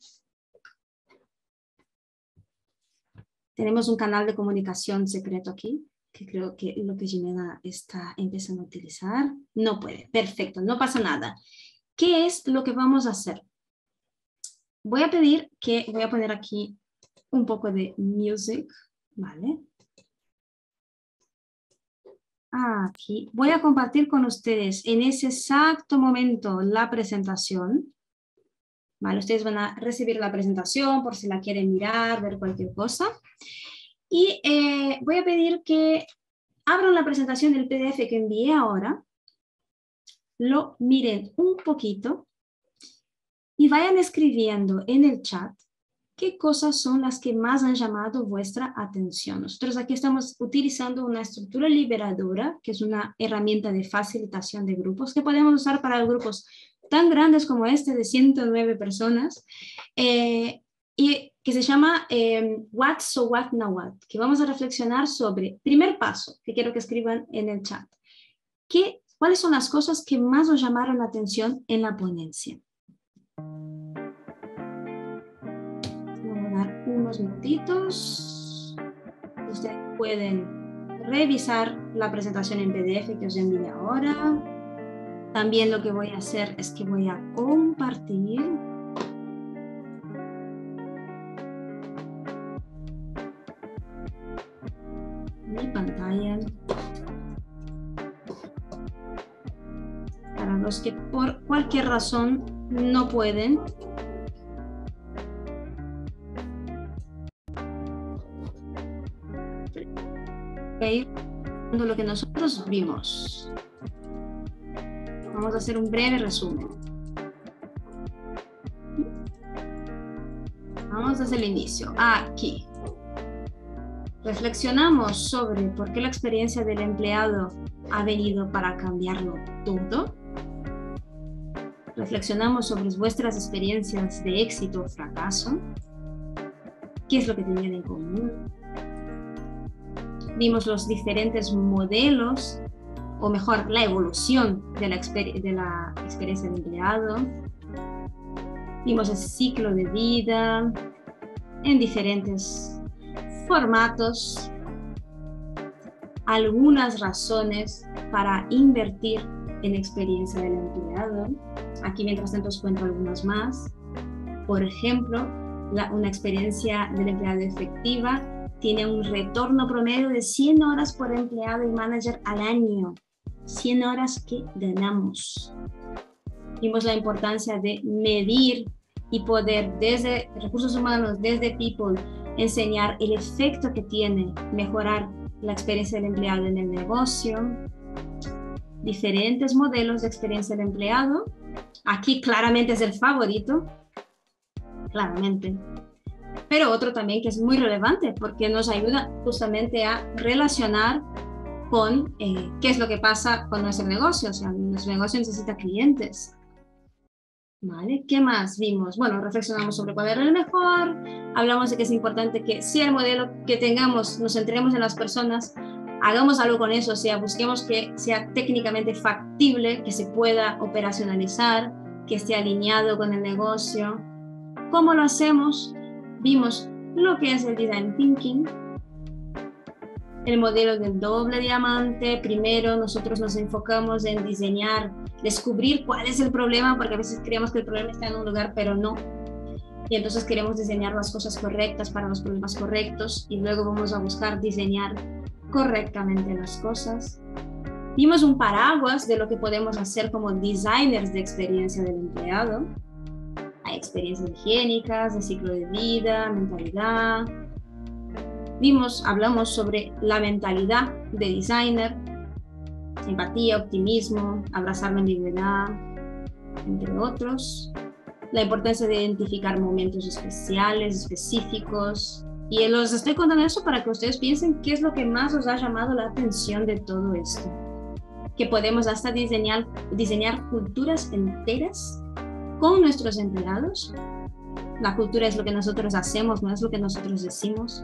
Tenemos un canal de comunicación secreto aquí, que creo que lo que Ximena está empezando a utilizar. No puede. Perfecto, no pasa nada. ¿Qué es lo que vamos a hacer? Voy a poner aquí un poco de music, ¿vale? Aquí voy a compartir con ustedes en ese exacto momento la presentación. Vale, ustedes van a recibir la presentación por si la quieren mirar, ver cualquier cosa. Y voy a pedir que abran la presentación del PDF que envié ahora, lo miren un poquito y vayan escribiendo en el chat qué cosas son las que más han llamado vuestra atención. Nosotros aquí estamos utilizando una estructura liberadora, que es una herramienta de facilitación de grupos que podemos usar para grupos tan grandes como este de 109 personas y que se llama What, So What, Now What, que vamos a reflexionar sobre, primer paso, que quiero que escriban en el chat. ¿Cuáles son las cosas que más os llamaron la atención en la ponencia? Voy a dar unos minutitos. Ustedes pueden revisar la presentación en PDF que os envié ahora. También lo que voy a hacer es que voy a compartir mi pantalla para los que por cualquier razón no pueden. Lo que nosotros vimos. Vamos a hacer un breve resumen. Vamos desde el inicio. Aquí. Reflexionamos sobre por qué la experiencia del empleado ha venido para cambiarlo todo. Reflexionamos sobre vuestras experiencias de éxito o fracaso. ¿Qué es lo que tenían en común? Vimos los diferentes modelos, o mejor, la evolución de la experiencia del empleado. Vimos el ciclo de vida en diferentes formatos. Algunas razones para invertir en experiencia del empleado. Aquí, mientras tanto, os cuento algunas más. Por ejemplo, una experiencia del empleado efectiva tiene un retorno promedio de 100 horas por empleado y manager al año. 100 horas que ganamos. Vimos la importancia de medir y poder desde recursos humanos, desde People, enseñar el efecto que tiene mejorar la experiencia del empleado en el negocio. Diferentes modelos de experiencia del empleado. Aquí claramente es el favorito. Claramente. Pero otro también que es muy relevante porque nos ayuda justamente a relacionar con qué es lo que pasa con nuestro negocio. O sea, nuestro negocio necesita clientes. ¿Vale? ¿Qué más vimos? Bueno, reflexionamos sobre cuál era el mejor, hablamos de que es importante que si el modelo que tengamos nos centremos en las personas, hagamos algo con eso, o sea, busquemos que sea técnicamente factible, que se pueda operacionalizar, que esté alineado con el negocio. ¿Cómo lo hacemos? Vimos lo que es el design thinking, el modelo del doble diamante. Primero nosotros nos enfocamos en diseñar, descubrir cuál es el problema, porque a veces creemos que el problema está en un lugar, pero no. Y entonces queremos diseñar las cosas correctas para los problemas correctos y luego vamos a buscar diseñar correctamente las cosas. Vimos un paraguas de lo que podemos hacer como designers de experiencia del empleado. Hay experiencias higiénicas, de ciclo de vida, mentalidad. Hablamos sobre la mentalidad de designer, empatía, optimismo, abrazar la ambigüedad, entre otros. La importancia de identificar momentos especiales, específicos. Y los estoy contando eso para que ustedes piensen qué es lo que más os ha llamado la atención de todo esto. Que podemos hasta diseñar culturas enteras con nuestros empleados. La cultura es lo que nosotros hacemos, no es lo que nosotros decimos.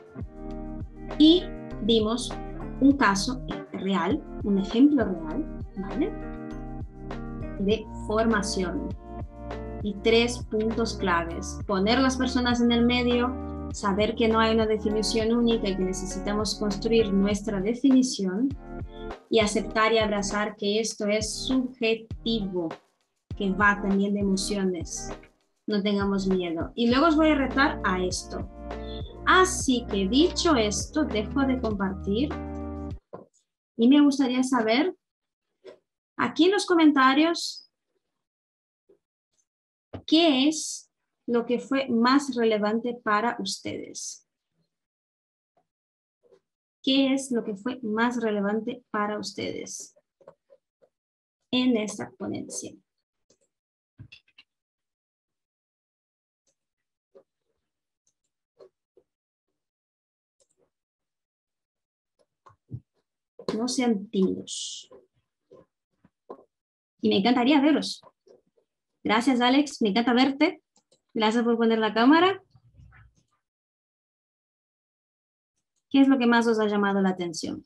Y vimos un caso real, un ejemplo real, ¿vale? De formación. Y 3 puntos claves: poner las personas en el medio, saber que no hay una definición única y que necesitamos construir nuestra definición, y aceptar y abrazar que esto es subjetivo, que va también de emociones. No tengamos miedo. Y luego os voy a retar a esto. Así que dicho esto, dejo de compartir y me gustaría saber aquí en los comentarios qué es lo que fue más relevante para ustedes. ¿Qué es lo que fue más relevante para ustedes en esta ponencia? No sean tímidos. Y me encantaría veros. Gracias, Alex. Me encanta verte. Gracias por poner la cámara. ¿Qué es lo que más os ha llamado la atención?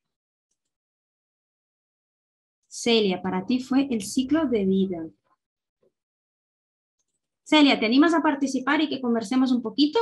Celia, para ti fue el ciclo de vida. Celia, ¿te animas a participar y que conversemos un poquito?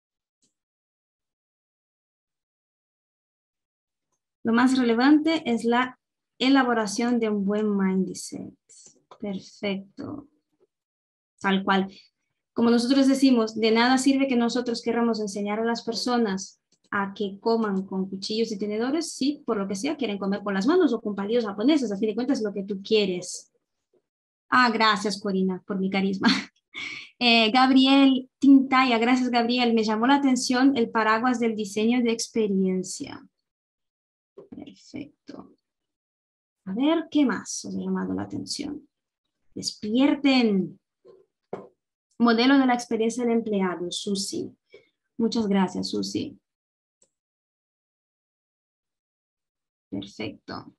Lo más relevante es la elaboración de un buen mindset. Perfecto. Tal cual. Como nosotros decimos, de nada sirve que nosotros queramos enseñar a las personas a que coman con cuchillos y tenedores si por lo que sea quieren comer con las manos o con palillos japoneses. A fin de cuentas es lo que tú quieres. Ah, gracias, Corina, por mi carisma. Gabriel Tintaya, gracias, Gabriel. Me llamó la atención el paraguas del diseño de experiencia. Perfecto. A ver, ¿qué más os ha llamado la atención? Despierten. Modelo de la experiencia del empleado, Susi. Muchas gracias, Susi. Perfecto.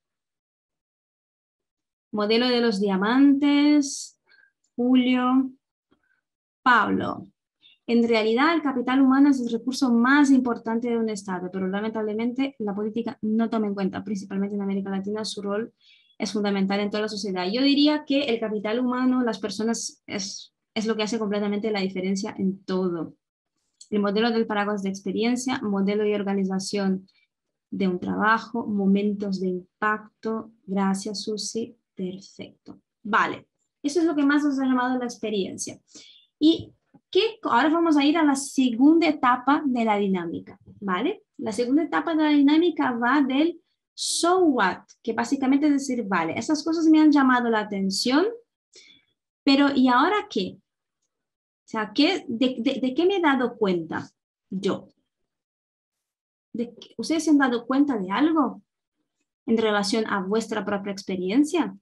Modelo de los diamantes, Julio. Pablo. En realidad, el capital humano es el recurso más importante de un Estado, pero lamentablemente la política no toma en cuenta, principalmente en América Latina, su rol es fundamental en toda la sociedad. Yo diría que el capital humano, las personas, es lo que hace completamente la diferencia en todo. El modelo del paraguas de experiencia, modelo y organización de un trabajo, momentos de impacto. Gracias, Susi. Perfecto. Vale, eso es lo que más nos ha llamado la experiencia. Y ahora vamos a ir a la segunda etapa de la dinámica, ¿vale? La segunda etapa de la dinámica va del so what, que básicamente es decir, vale, esas cosas me han llamado la atención, pero ¿y ahora qué? O sea, ¿de qué me he dado cuenta yo? ¿Ustedes se han dado cuenta de algo en relación a vuestra propia experiencia?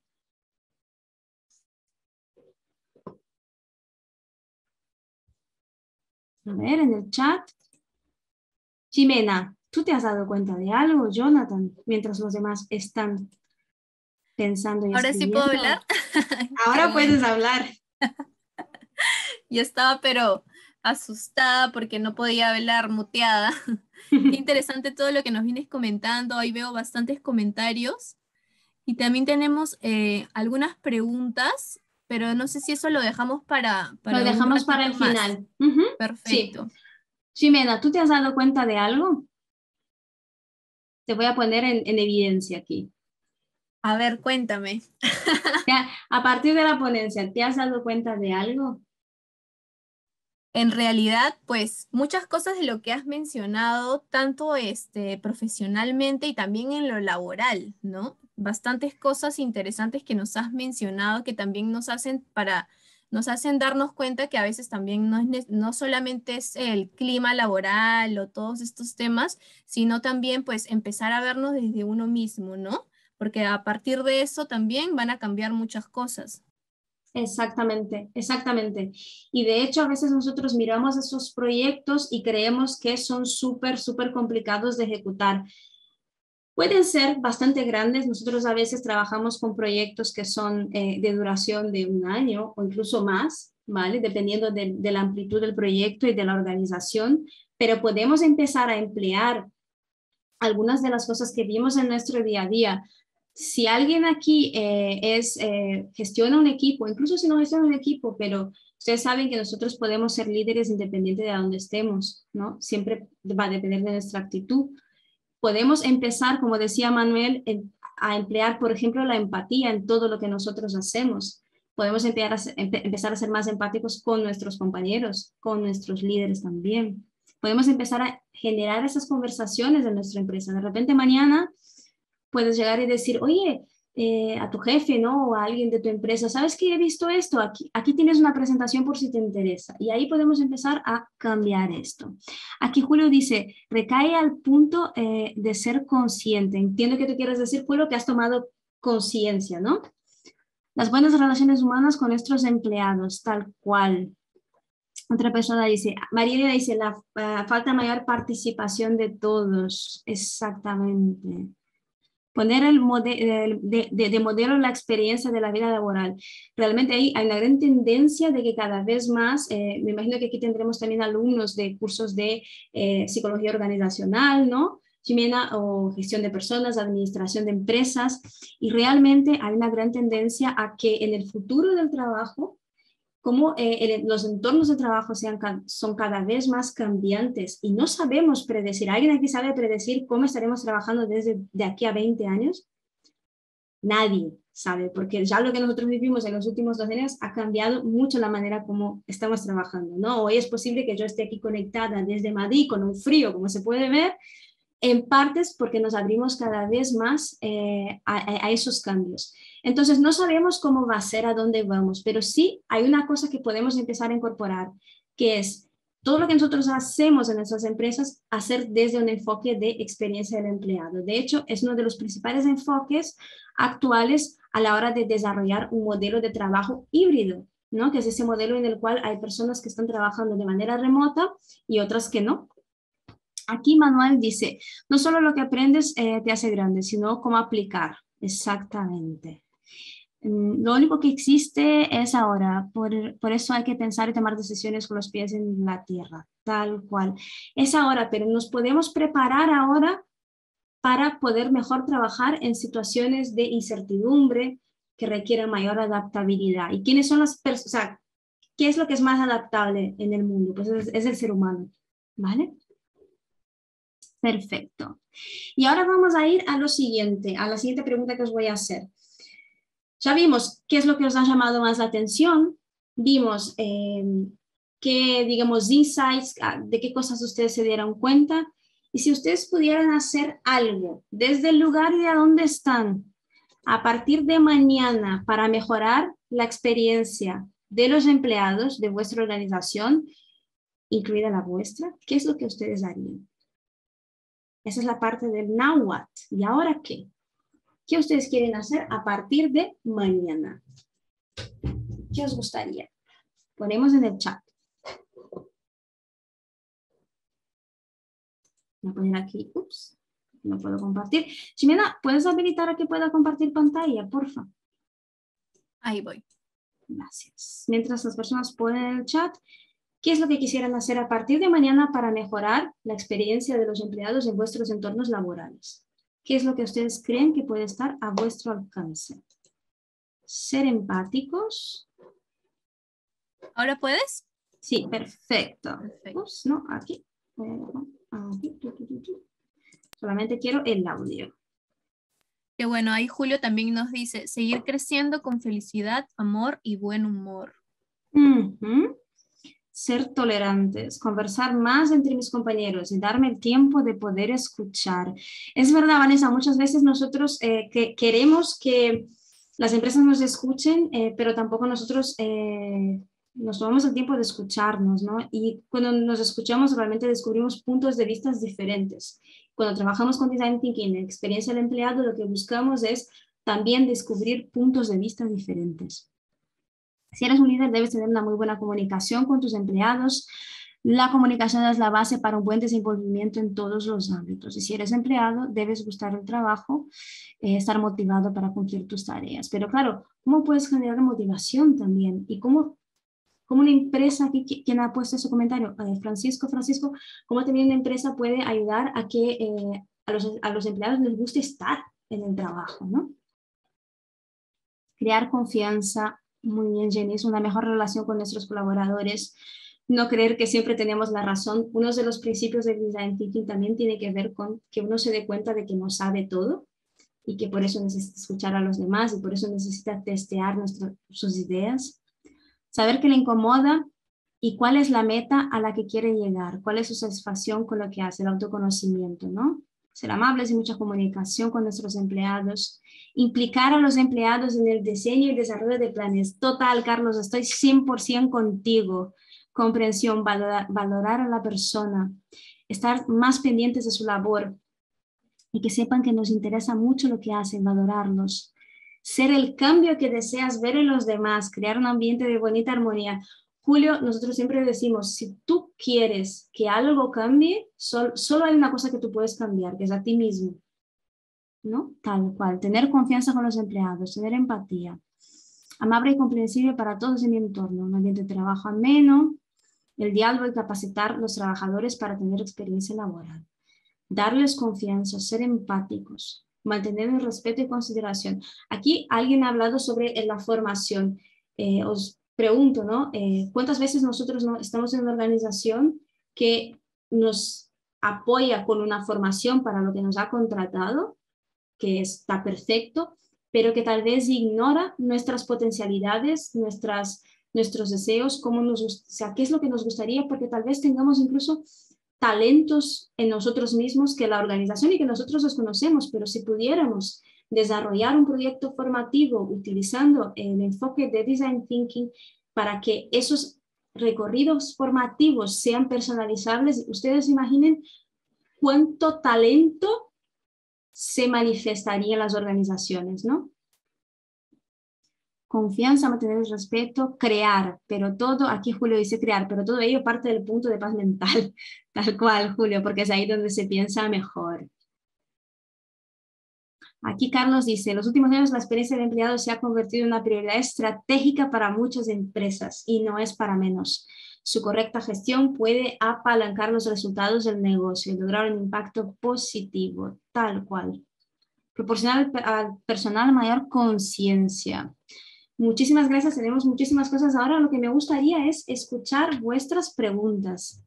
A ver, en el chat. Jimena, ¿Tú te has dado cuenta de algo, Jonathan, mientras los demás están pensando y ¿Ahora sí puedo hablar? escribiendo? Qué Ahora bueno. puedes hablar. Yo estaba pero asustada porque no podía hablar muteada. Qué interesante todo lo que nos vienes comentando. Ahí veo bastantes comentarios y también tenemos algunas preguntas, pero no sé si eso lo dejamos Lo para un dejamos para ratito el más. final. Ujú, sí. Perfecto. Ximena, ¿tú te has dado cuenta de algo? Te voy a poner en evidencia aquí. A ver, cuéntame. Ya, a partir de la ponencia, ¿te has dado cuenta de algo? En realidad, pues muchas cosas de lo que has mencionado, tanto profesionalmente y también en lo laboral, ¿no? Bastantes cosas interesantes que nos has mencionado que también nos hacen darnos cuenta que a veces también no solamente es el clima laboral o todos estos temas, sino también pues empezar a vernos desde uno mismo, ¿no? Porque a partir de eso también van a cambiar muchas cosas. Exactamente, exactamente. Y de hecho, a veces nosotros miramos esos proyectos y creemos que son súper, súper complicados de ejecutar. Pueden ser bastante grandes. Nosotros a veces trabajamos con proyectos que son de duración de un año o incluso más, ¿vale? Dependiendo de la amplitud del proyecto y de la organización, pero podemos empezar a emplear algunas de las cosas que vimos en nuestro día a día. Si alguien aquí gestiona un equipo, incluso si no gestiona un equipo, pero ustedes saben que nosotros podemos ser líderes independiente de donde estemos, ¿no? Siempre va a depender de nuestra actitud. Podemos empezar, como decía Manuel, a emplear, por ejemplo, la empatía en todo lo que nosotros hacemos. Podemos empezar a ser más empáticos con nuestros compañeros, con nuestros líderes también. Podemos empezar a generar esas conversaciones en nuestra empresa. De repente mañana puedes llegar y decir, oye, a tu jefe, ¿no? O a alguien de tu empresa, ¿sabes que he visto esto? Aquí tienes una presentación por si te interesa. Y ahí podemos empezar a cambiar esto. Aquí Julio dice, recae al punto de ser consciente. Entiendo que tú quieres decir, Julio, que has tomado conciencia, ¿no? Las buenas relaciones humanas con nuestros empleados, tal cual. Otra persona dice, María dice, la falta mayor participación de todos. Exactamente. Poner de modelo la experiencia de la vida laboral. Realmente hay una gran tendencia de que cada vez más, me imagino que aquí tendremos también alumnos de cursos de psicología organizacional, ¿no? Ximena, o gestión de personas, administración de empresas, y realmente hay una gran tendencia a que en el futuro del trabajo, como los entornos de trabajo son cada vez más cambiantes y no sabemos predecir. ¿Alguien aquí sabe predecir cómo estaremos trabajando desde de aquí a 20 años? Nadie sabe, porque ya lo que nosotros vivimos en los últimos 2 años ha cambiado mucho la manera como estamos trabajando, ¿no? Hoy es posible que yo esté aquí conectada desde Madrid con un frío, como se puede ver, en partes porque nos abrimos cada vez más a esos cambios. Entonces, no sabemos cómo va a ser, a dónde vamos, pero sí hay una cosa que podemos empezar a incorporar, que es todo lo que nosotros hacemos en nuestras empresas, hacer desde un enfoque de experiencia del empleado. De hecho, es uno de los principales enfoques actuales a la hora de desarrollar un modelo de trabajo híbrido, ¿no? Que es ese modelo en el cual hay personas que están trabajando de manera remota y otras que no. Aquí Manuel dice, no solo lo que aprendes te hace grande, sino cómo aplicar. Exactamente. Lo único que existe es ahora, por eso hay que pensar y tomar decisiones con los pies en la tierra, tal cual. Es ahora, pero nos podemos preparar ahora para poder mejor trabajar en situaciones de incertidumbre que requieren mayor adaptabilidad. ¿Y quiénes son las personas? O sea, ¿qué es lo que es más adaptable en el mundo? Pues es el ser humano, ¿vale? Perfecto. Y ahora vamos a ir a lo siguiente, a la siguiente pregunta que os voy a hacer. Ya vimos qué es lo que os ha llamado más la atención, vimos qué, digamos, insights, de qué cosas ustedes se dieron cuenta, y si ustedes pudieran hacer algo desde el lugar de donde están a partir de mañana para mejorar la experiencia de los empleados de vuestra organización, incluida la vuestra, ¿qué es lo que ustedes harían? Esa es la parte del now what. ¿Y ahora qué? ¿Qué ustedes quieren hacer a partir de mañana? ¿Qué os gustaría? Ponemos en el chat. Voy a poner aquí, ups, no puedo compartir. Ximena, ¿puedes habilitar a que pueda compartir pantalla, porfa? Ahí voy. Gracias. Mientras las personas ponen el chat, ¿qué es lo que quisieran hacer a partir de mañana para mejorar la experiencia de los empleados en vuestros entornos laborales? ¿Qué es lo que ustedes creen que puede estar a vuestro alcance? Ser empáticos. ¿Ahora puedes? Sí, perfecto. Perfecto. Ups, no, aquí. Aquí. Solamente quiero el audio. Que bueno, ahí Julio también nos dice, seguir creciendo con felicidad, amor y buen humor. Ser tolerantes, conversar más entre mis compañeros y darme el tiempo de poder escuchar. Es verdad, Vanessa, muchas veces nosotros que queremos que las empresas nos escuchen, pero tampoco nosotros nos tomamos el tiempo de escucharnos, ¿no? Y cuando nos escuchamos realmente descubrimos puntos de vista diferentes. Cuando trabajamos con Design Thinking en experiencia del empleado, lo que buscamos es también descubrir puntos de vista diferentes. Si eres un líder, debes tener una muy buena comunicación con tus empleados. La comunicación es la base para un buen desenvolvimiento en todos los ámbitos. Y si eres empleado, debes gustar el trabajo, estar motivado para cumplir tus tareas. Pero claro, ¿cómo puedes generar motivación también? ¿Y cómo una empresa, ¿quién ha puesto ese comentario? Francisco, ¿cómo también una empresa puede ayudar a que a los empleados les guste estar en el trabajo, ¿no? Crear confianza. Muy bien, Jenny, es una mejor relación con nuestros colaboradores. No creer que siempre tenemos la razón. Uno de los principios del Design Thinking también tiene que ver con que uno se dé cuenta de que no sabe todo y que por eso necesita escuchar a los demás y por eso necesita testear sus ideas. Saber qué le incomoda y cuál es la meta a la que quiere llegar, cuál es su satisfacción con lo que hace, el autoconocimiento, ¿no? Ser amables y mucha comunicación con nuestros empleados, implicar a los empleados en el diseño y desarrollo de planes. Total, Carlos, estoy 100% contigo. Comprensión, valorar a la persona, estar más pendientes de su labor y que sepan que nos interesa mucho lo que hacen, valorarlos. Ser el cambio que deseas ver en los demás, crear un ambiente de bonita armonía. Julio, nosotros siempre decimos, si tú quieres que algo cambie, solo hay una cosa que tú puedes cambiar, que es a ti mismo, ¿no? Tal cual, tener confianza con los empleados, tener empatía, amable y comprensible para todos en mi entorno, un ambiente de trabajo ameno, el diálogo y capacitar a los trabajadores para tener experiencia laboral, darles confianza, ser empáticos, mantener el respeto y consideración. Aquí alguien ha hablado sobre la formación. Os pregunto, ¿no? ¿Cuántas veces nosotros no estamos en una organización que nos apoya con una formación para lo que nos ha contratado, que está perfecto, pero que tal vez ignora nuestras potencialidades, nuestros deseos, o sea, qué es lo que nos gustaría, porque tal vez tengamos incluso talentos en nosotros mismos que la organización y que nosotros desconocemos, pero si pudiéramos desarrollar un proyecto formativo utilizando el enfoque de Design Thinking para que esos recorridos formativos sean personalizables, ustedes imaginen cuánto talento se manifestaría en las organizaciones, ¿no? Confianza, mantener el respeto, crear, pero todo, aquí Julio dice crear, pero todo ello parte del punto de paz mental, tal cual, Julio, porque es ahí donde se piensa mejor. Aquí Carlos dice, en los últimos años la experiencia de empleado se ha convertido en una prioridad estratégica para muchas empresas y no es para menos. Su correcta gestión puede apalancar los resultados del negocio y lograr un impacto positivo, tal cual. Proporcionar al personal mayor conciencia. Muchísimas gracias, tenemos muchísimas cosas. Ahora lo que me gustaría es escuchar vuestras preguntas.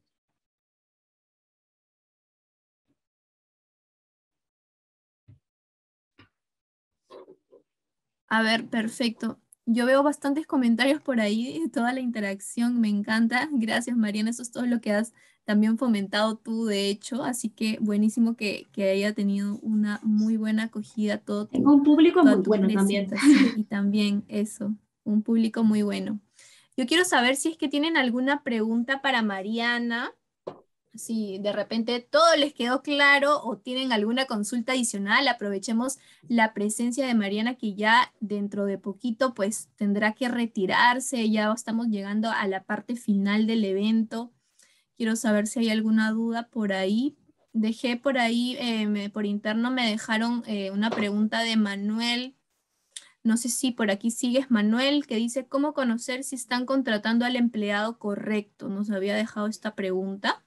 A ver, perfecto. Yo veo bastantes comentarios por ahí, toda la interacción me encanta. Gracias, Mariana, eso es todo lo que has también fomentado tú, de hecho. Así que buenísimo que haya tenido una muy buena acogida Tengo un público muy toda tu bueno también. presentación. Y también eso, un público muy bueno. Yo quiero saber si es que tienen alguna pregunta para Mariana. Si de repente todo les quedó claro o tienen alguna consulta adicional, aprovechemos la presencia de Mariana que ya dentro de poquito pues tendrá que retirarse, ya estamos llegando a la parte final del evento. Quiero saber si hay alguna duda por ahí dejé por ahí, por interno me dejaron una pregunta de Manuel. No sé si por aquí sigues, Manuel, que dice, ¿cómo conocer si están contratando al empleado correcto? Nos había dejado esta pregunta.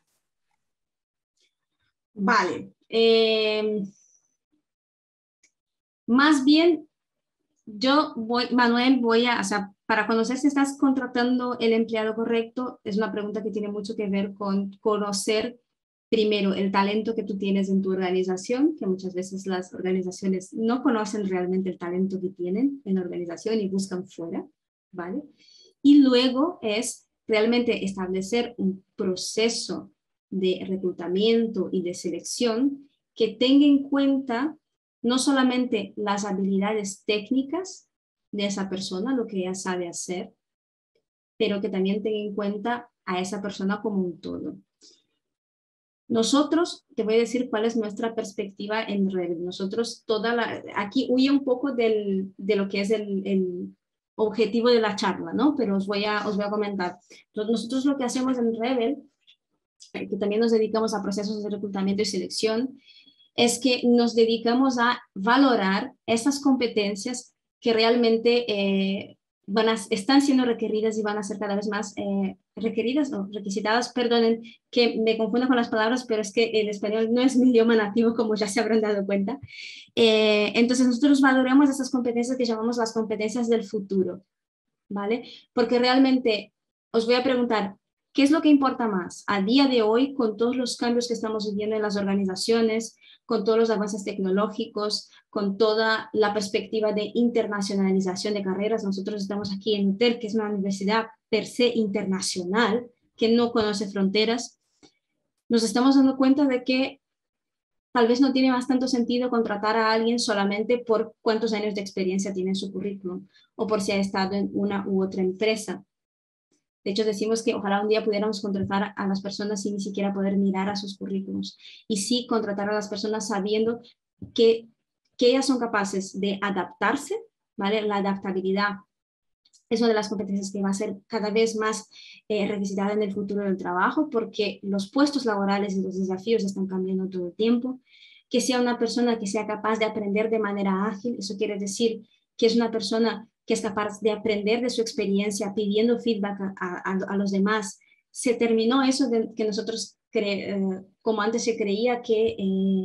Vale. Más bien, Manuel, o sea, para conocer si estás contratando el empleado correcto, es una pregunta que tiene mucho que ver con conocer primero el talento que tú tienes en tu organización, que muchas veces las organizaciones no conocen realmente el talento que tienen en la organización y buscan fuera, ¿vale? Y luego es realmente establecer un proceso de reclutamiento y de selección que tenga en cuenta no solamente las habilidades técnicas de esa persona, lo que ella sabe hacer, pero que también tenga en cuenta a esa persona como un todo. Nosotros, te voy a decir cuál es nuestra perspectiva en Revit. Nosotros, aquí huye un poco de lo que es el objetivo de la charla, ¿no? Pero os voy a comentar. Entonces, nosotros lo que hacemos en Revit, que también nos dedicamos a procesos de reclutamiento y selección, es que nos dedicamos a valorar esas competencias que realmente están siendo requeridas y van a ser cada vez más requeridas o requisitadas. Perdonen que me confundo con las palabras, pero es que el español no es mi idioma nativo, como ya se habrán dado cuenta. Entonces nosotros valoramos esas competencias que llamamos las competencias del futuro, ¿vale? Porque realmente os voy a preguntar, ¿qué es lo que importa más a día de hoy con todos los cambios que estamos viviendo en las organizaciones, con todos los avances tecnológicos, con toda la perspectiva de internacionalización de carreras? Nosotros estamos aquí en UTEL, que es una universidad per se internacional, que no conoce fronteras. Nos estamos dando cuenta de que tal vez no tiene más tanto sentido contratar a alguien solamente por cuántos años de experiencia tiene en su currículum o por si ha estado en una u otra empresa. De hecho, decimos que ojalá un día pudiéramos contratar a las personas sin ni siquiera poder mirar a sus currículums. Y sí contratar a las personas sabiendo que ellas son capaces de adaptarse, ¿vale? La adaptabilidad es una de las competencias que va a ser cada vez más requisitada en el futuro del trabajo, porque los puestos laborales y los desafíos están cambiando todo el tiempo. Que sea una persona que sea capaz de aprender de manera ágil, eso quiere decir que es una persona que es capaz de aprender de su experiencia, pidiendo feedback a los demás. Se terminó eso de que nosotros, como antes se creía que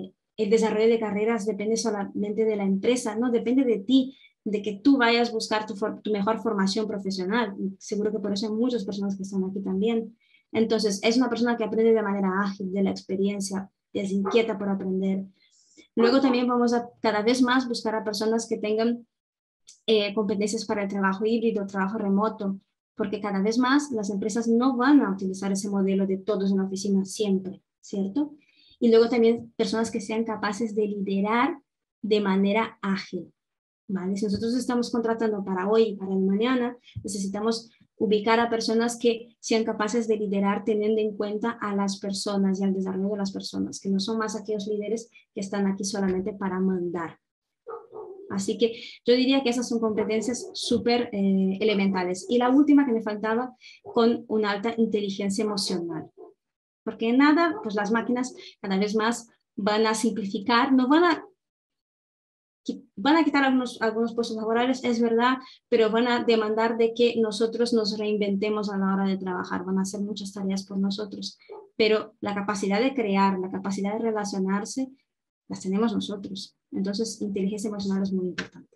el desarrollo de carreras depende solamente de la empresa, no, depende de ti, de que tú vayas a buscar tu mejor formación profesional. Seguro que por eso hay muchas personas que están aquí también. Entonces, es una persona que aprende de manera ágil, de la experiencia, es inquieta por aprender. Luego también vamos a cada vez más buscar a personas que tengan competencias para el trabajo híbrido, trabajo remoto, porque cada vez más las empresas no van a utilizar ese modelo de todos en la oficina siempre, ¿cierto? Y luego también personas que sean capaces de liderar de manera ágil, ¿vale? Si nosotros estamos contratando para hoy y para el mañana, necesitamos ubicar a personas que sean capaces de liderar teniendo en cuenta a las personas y al desarrollo de las personas, que no son más aquellos líderes que están aquí solamente para mandar. Así que yo diría que esas son competencias súper elementales. Y la última que me faltaba, con una alta inteligencia emocional. Porque nada, pues las máquinas cada vez más van a simplificar, no van a quitar algunos puestos laborales, es verdad, pero van a demandar de que nosotros nos reinventemos a la hora de trabajar, van a hacer muchas tareas por nosotros, pero la capacidad de crear, la capacidad de relacionarse, las tenemos nosotros. Entonces, inteligencia emocional es muy importante.